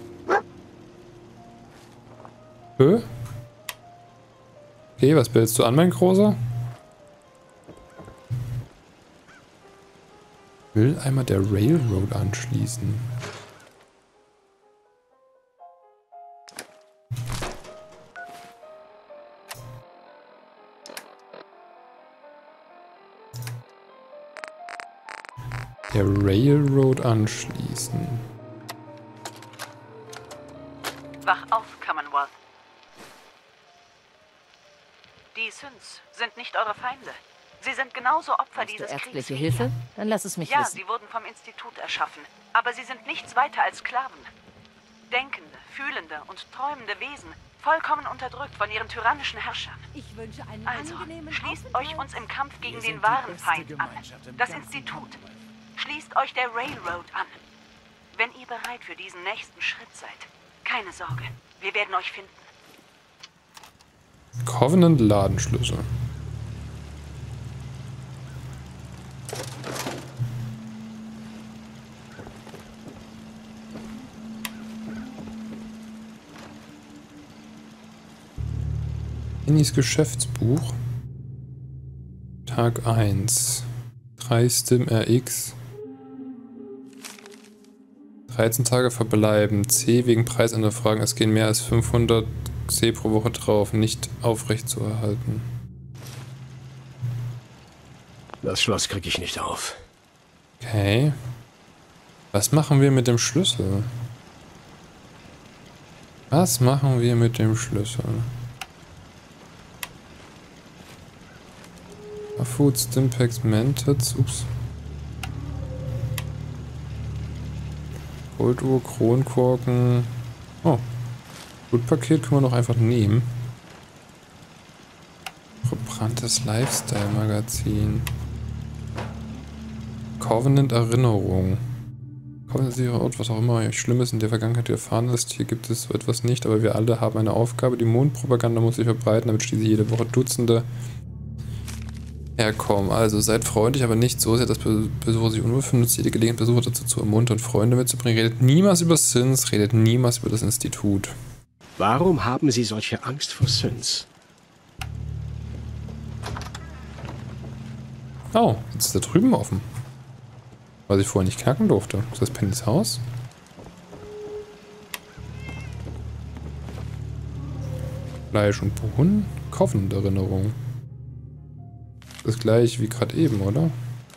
Hö? Okay, was bildest du an, mein Großer? Will einmal der Railroad anschließen. Der Railroad anschließen. Wach auf, Commonwealth. Die Synths sind nicht eure Feinde. Sie sind genauso Opfer dieses Kriegs. Ärztliche Hilfe? Dann lass es mich ja, wissen. sie wurden vom Institut erschaffen. Aber sie sind nichts weiter als Sklaven. Denkende, fühlende und träumende Wesen. Vollkommen unterdrückt von ihren tyrannischen Herrschern. Ich wünsche einen Also, angenehmen schließt Aufenthalt. euch uns im Kampf gegen den wahren Feind an. Das Institut. Schließt euch der Railroad an. Wenn ihr bereit für diesen nächsten Schritt seid, keine Sorge, wir werden euch finden. Covenant Ladenschlüssel. Innys Geschäftsbuch. Tag eins. drei Stim R X. dreizehn Tage verbleiben. C wegen Preisanfragen. Es gehen mehr als fünfhundert C pro Woche drauf. Nicht aufrecht zu erhalten. Das Schloss kriege ich nicht auf. Okay. Was machen wir mit dem Schlüssel? Was machen wir mit dem Schlüssel? Food, Stimpaks, Mantids, ups. Golduhr, Kronkorken. Oh. Blutpaket können wir noch einfach nehmen. Verbranntes Lifestyle-Magazin. Covenant Erinnerung. Covenant sicherer Ort, was auch immer Schlimmes in der Vergangenheit erfahren ist. Hier gibt es so etwas nicht, aber wir alle haben eine Aufgabe. Die Mondpropaganda muss sich verbreiten, damit schließlich jede Woche Dutzende herkommen. Also seid freundlich, aber nicht so sehr, dass Besucher sich unwohl fühlen. Nutzt jede Gelegenheit, Besucher dazu zu ermuntern, Freunde mitzubringen. Redet niemals über Sins, redet niemals über das Institut. Warum haben Sie solche Angst vor Sins? Oh, jetzt ist da drüben offen. Was ich vorher nicht knacken durfte. Ist das Pennys Haus? Fleisch und Bohnen? Covenant-Erinnerung. Das gleiche wie gerade eben, oder?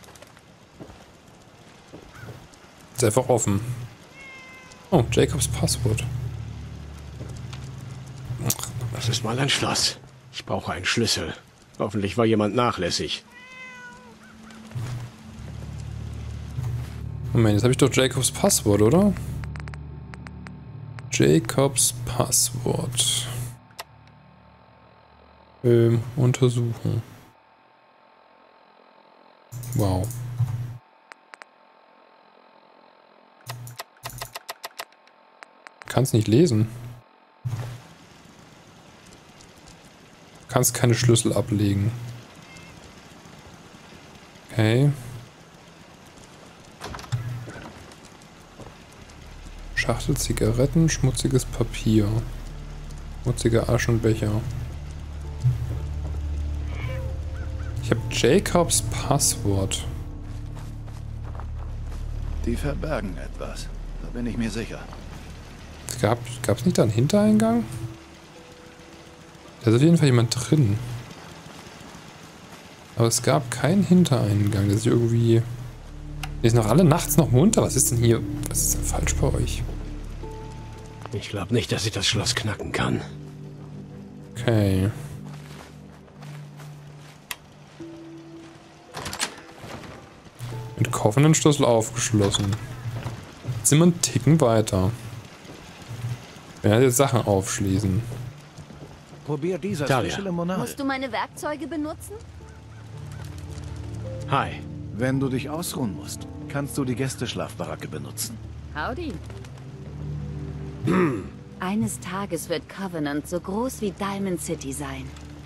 Ist einfach offen. Oh, Jacobs Passwort. Das ist mal ein Schloss. Ich brauche einen Schlüssel. Hoffentlich war jemand nachlässig. Moment, jetzt habe ich doch Jacobs Passwort, oder? Jacobs Passwort. Ähm, untersuchen. Wow. Kannst nicht lesen. Kannst keine Schlüssel ablegen. Okay. Schachtel Zigaretten, schmutziges Papier. Schmutziger Aschenbecher. Ich habe Jacobs Passwort. Die verbergen etwas. Da bin ich mir sicher. Es gab es nicht da einen Hintereingang? Da ist auf jeden Fall jemand drin. Aber es gab keinen Hintereingang. Das ist irgendwie... Die sind noch alle nachts noch munter. Was ist denn hier? Was ist denn falsch bei euch? Ich glaube nicht, dass ich das Schloss knacken kann. Okay. Mit Covenant-Schlüssel aufgeschlossen. Jetzt sind wir einen Ticken weiter. Ja, jetzt Sachen aufschließen. Probier diese Talia. frische Limonade. Musst du meine Werkzeuge benutzen? Hi. Wenn du dich ausruhen musst, kannst du die Gästeschlafbaracke benutzen. Howdy. Eines Tages wird Covenant so groß wie Diamond City sein.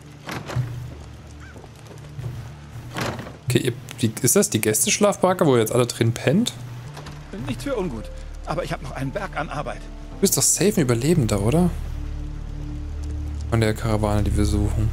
Okay, ihr, die, ist das die Gästeschlafbaracke, wo ihr jetzt alle drin pennt? Nicht für ungut, aber ich habe noch einen Berg an Arbeit. Du bist doch safe ein Überlebender, oder? Von der Karawane, die wir suchen.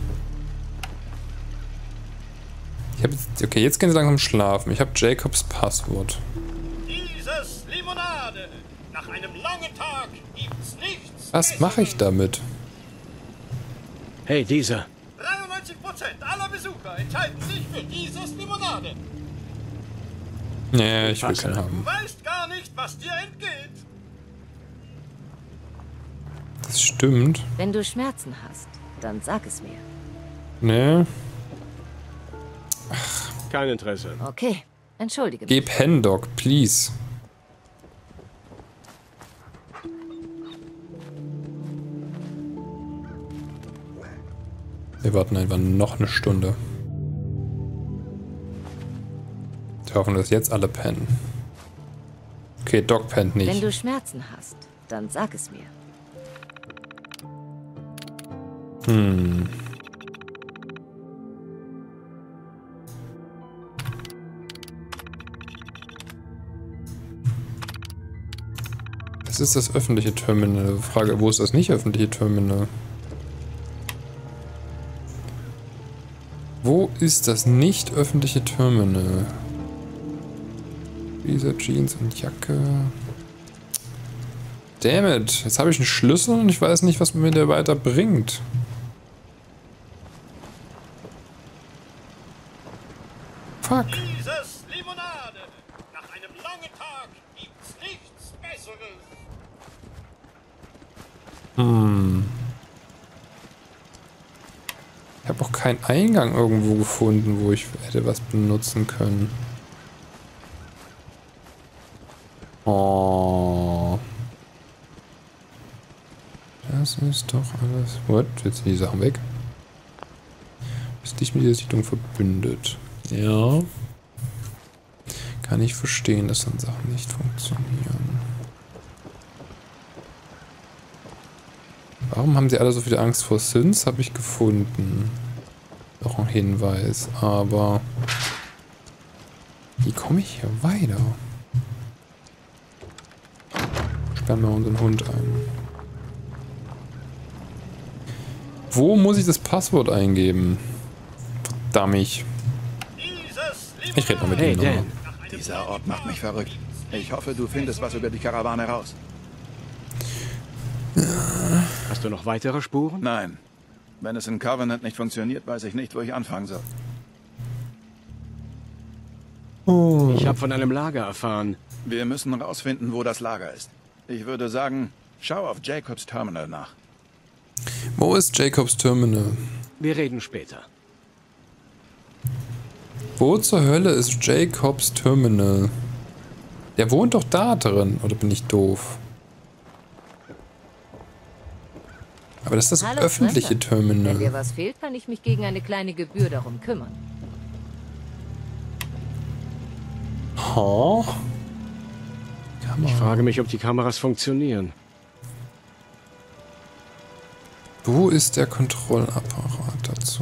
Ich hab jetzt, okay, jetzt gehen sie langsam schlafen. Ich habe Jacobs Passwort. Dieses Limonade. Nach einem langen Tag gibt's nichts. Was mache ich damit? Hey, dieser. dreiundneunzig Prozent aller Besucher entscheiden sich für dieses Limonade. Nee, ich will Wasser. keinen Du haben. weißt gar nicht, was dir entgeht. Das stimmt. Wenn du Schmerzen hast, dann sag es mir. Nee. Kein Interesse. Okay, entschuldige mich. Geh pennen, Doc, please. Wir warten einfach noch eine Stunde. Wir hoffen, dass jetzt alle pennen. Okay, Doc pennt Wenn nicht. du Schmerzen hast, dann sag es mir. Hm. Das ist das öffentliche Terminal. Frage, wo ist das nicht öffentliche Terminal? Wo ist das nicht öffentliche Terminal? Diese Jeans und Jacke. Damn it. Jetzt habe ich einen Schlüssel und ich weiß nicht, was mir der weiter bringt. Fuck. Dieses Limonade. Nach einem langen Tag gibt's nichts Besseres. Hm. Ich habe auch keinen Eingang irgendwo gefunden, wo ich hätte was benutzen können. Oh. Das ist doch alles... What? Jetzt sind die Sachen weg. Bist dich mit dieser Siedlung verbündet. Ja. Kann ich verstehen, dass dann Sachen nicht funktionieren. Warum haben sie alle so viel Angst vor Sins? Habe ich gefunden. Noch ein Hinweis, aber... Wie komme ich hier weiter? Sperren wir unseren Hund ein. Wo muss ich das Passwort eingeben? Verdammt. Ich rede mal mit Hey, ihm Dan. nochmal. Dieser Ort macht mich verrückt. Ich hoffe, du findest was über die Karawane raus. Hast du noch weitere Spuren? Nein. Wenn es in Covenant nicht funktioniert, weiß ich nicht, wo ich anfangen soll. Oh. Ich habe von einem Lager erfahren. Wir müssen herausfinden, wo das Lager ist. Ich würde sagen, schau auf Jacobs Terminal nach. Wo ist Jacobs Terminal? Wir reden später. Wo zur Hölle ist Jacobs Terminal? Der wohnt doch da drin, oder bin ich doof? Aber das ist das Hallo, öffentliche Schwester. Wenn Terminal. dir was fehlt, kann ich mich gegen eine kleine Gebühr darum kümmern. Oh. Ich frage mich, ob die Kameras funktionieren. Wo ist der Kontrollapparat dazu?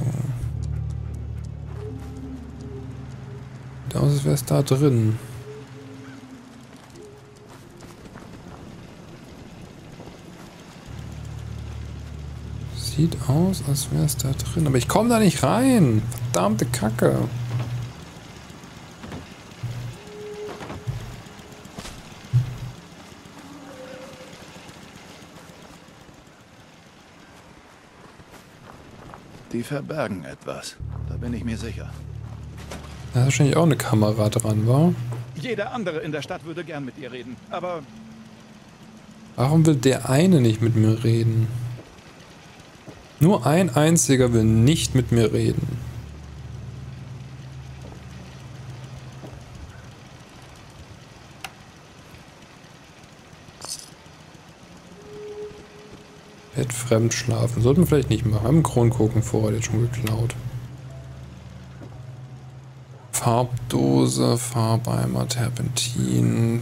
Da aus, als wäre es da drin. Sieht aus, als wäre es da drin. Aber ich komme da nicht rein. Verdammte Kacke. Die verbergen etwas. Da bin ich mir sicher. Da ist wahrscheinlich auch eine Kamera dran, wa? Jeder andere in der Stadt würde gern mit ihr reden, aber Warum will der eine nicht mit mir reden? Nur ein einziger will nicht mit mir reden. Bett fremd schlafen. Sollten wir vielleicht nicht machen. Haben Kronkorkenvorrat jetzt schon geklaut. Farbdose, Farbeimer, Terpentin.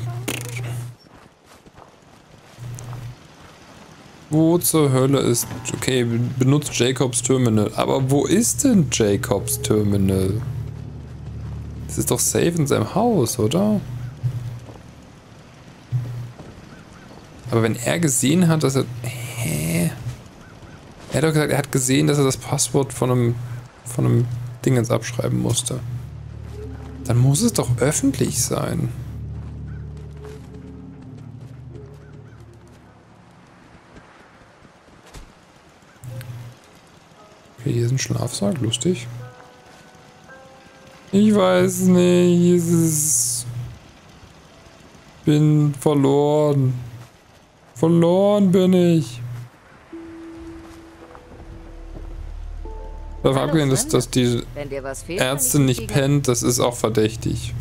Wo zur Hölle ist... Okay, benutzt Jacobs Terminal. Aber wo ist denn Jacobs Terminal? Das ist doch safe in seinem Haus, oder? Aber wenn er gesehen hat, dass er... Hä? Er hat doch gesagt, er hat gesehen, dass er das Passwort von einem... von einem Dingens abschreiben musste. Dann muss es doch öffentlich sein. Okay, hier ist ein Schlafsack, lustig. Ich weiß nicht, es ist... Bin verloren. Verloren bin ich. Davon abgesehen, dass, dass die fehlt, Ärztin nicht pennt, das ist auch verdächtig.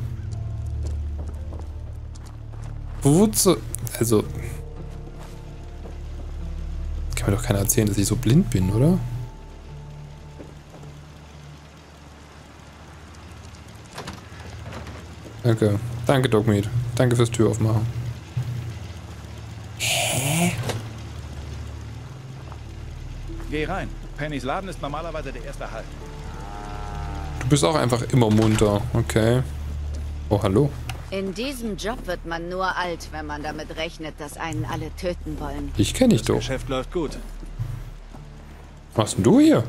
Wozu? Also... Kann mir doch keiner erzählen, dass ich so blind bin, oder? Danke. Danke, Dogmeat. Danke fürs Tür aufmachen. Hä? Geh rein. Pennys Laden ist normalerweise der erste Halt. Du bist auch einfach immer munter. Okay. Oh, hallo. In diesem Job wird man nur alt, wenn man damit rechnet, dass einen alle töten wollen. Ich kenne dich doch. Das Geschäft läuft gut. Was denn du hier?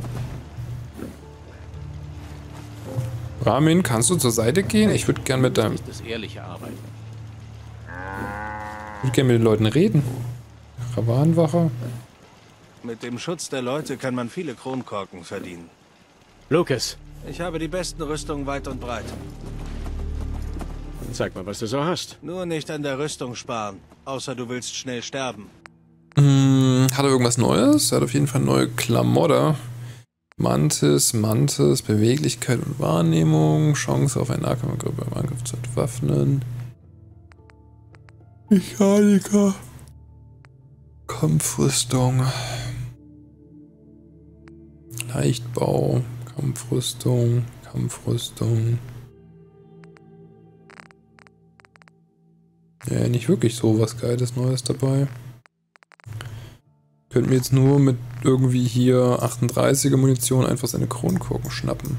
Ramin, kannst du zur Seite gehen? Ich würde gern mit deinem... Das ist ehrliche Arbeit. Ich würde gern mit den Leuten reden. Karawanenwache. Mit dem Schutz der Leute kann man viele Kronkorken verdienen. Lucas. Ich habe die besten Rüstungen weit und breit. Zeig mal, was du so hast. Nur nicht an der Rüstung sparen. Außer du willst schnell sterben. Hm, hat er irgendwas Neues? Er hat auf jeden Fall neue Klamotte. Mantis, Mantis, Beweglichkeit und Wahrnehmung, Chance auf einen Nahkampfangriff beim Angriff zu entwaffnen. Mechaniker. Kampfrüstung. Leichtbau, Kampfrüstung, Kampfrüstung. Ja, nicht wirklich so was Geiles Neues dabei. Könnten wir jetzt nur mit irgendwie hier achtunddreißiger Munition einfach seine Kronkorken schnappen.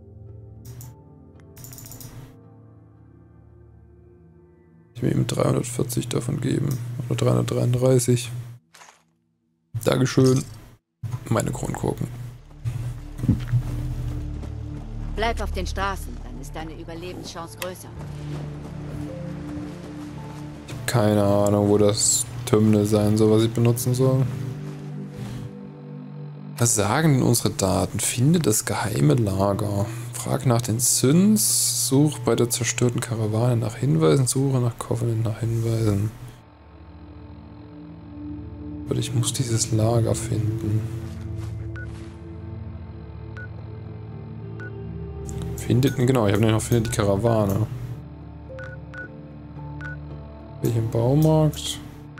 Ich will ihm dreihundertvierzig davon geben. Oder dreihundertdreiunddreißig. Dankeschön. Meine Kronkorken. Bleib auf den Straßen, dann ist deine Überlebenschance größer. Keine Ahnung, wo das Terminal sein soll, was ich benutzen soll. Was sagen denn unsere Daten? Finde das geheime Lager. Frag nach den Synths. Such bei der zerstörten Karawane nach Hinweisen. Suche nach Covenant nach Hinweisen. Aber ich muss dieses Lager finden. Findet, genau, ich habe noch findet die Karawane. Bin ich im Baumarkt?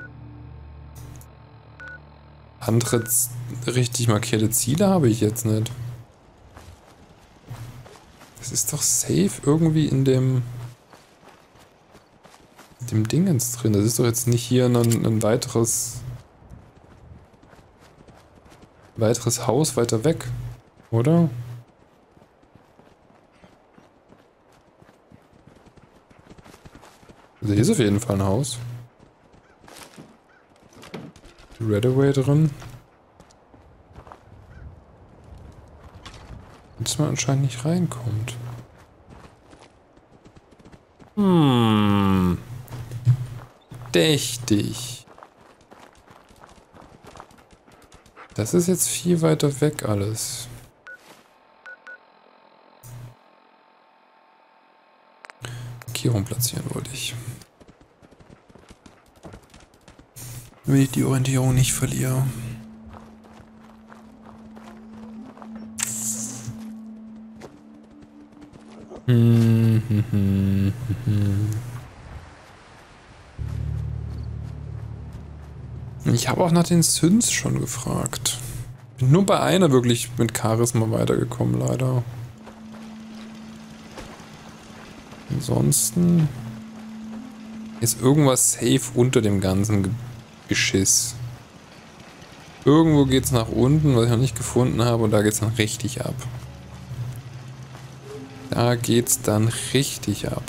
Andere richtig markierte Ziele habe ich jetzt nicht. Das ist doch safe irgendwie in dem dem Dingens drin. Das ist doch jetzt nicht hier ein, ein weiteres weiteres Haus weiter weg, oder? Also hier ist auf jeden Fall ein Haus. Die Redaway drin. Dass man anscheinend nicht reinkommt. Hm. Dächtig. Das ist jetzt viel weiter weg alles. Markierung platzieren wollte ich. Damit ich die Orientierung nicht verliere. Hm, hm, hm, hm. Ich habe auch nach den Synths schon gefragt. Bin nur bei einer wirklich mit Charisma weitergekommen, leider. Ansonsten ist irgendwas safe unter dem ganzen Geschiss. Irgendwo geht's nach unten, was ich noch nicht gefunden habe, und da geht's dann richtig ab. Da geht's dann richtig ab.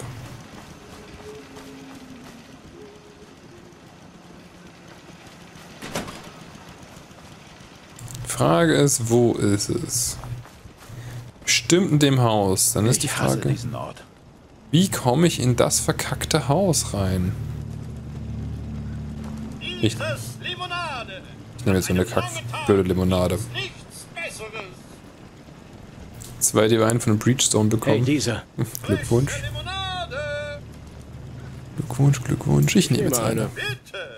Frage ist, wo ist es? Bestimmt in dem Haus. Dann ist die Frage, wie komme ich in das verkackte Haus rein? Ich, ich nehme jetzt so eine kackblöde Limonade. Zwei Divine von einem Breachstone bekommen. Hey, dieser. Glückwunsch. Glückwunsch, Glückwunsch. Ich nehme jetzt eine. Bitte.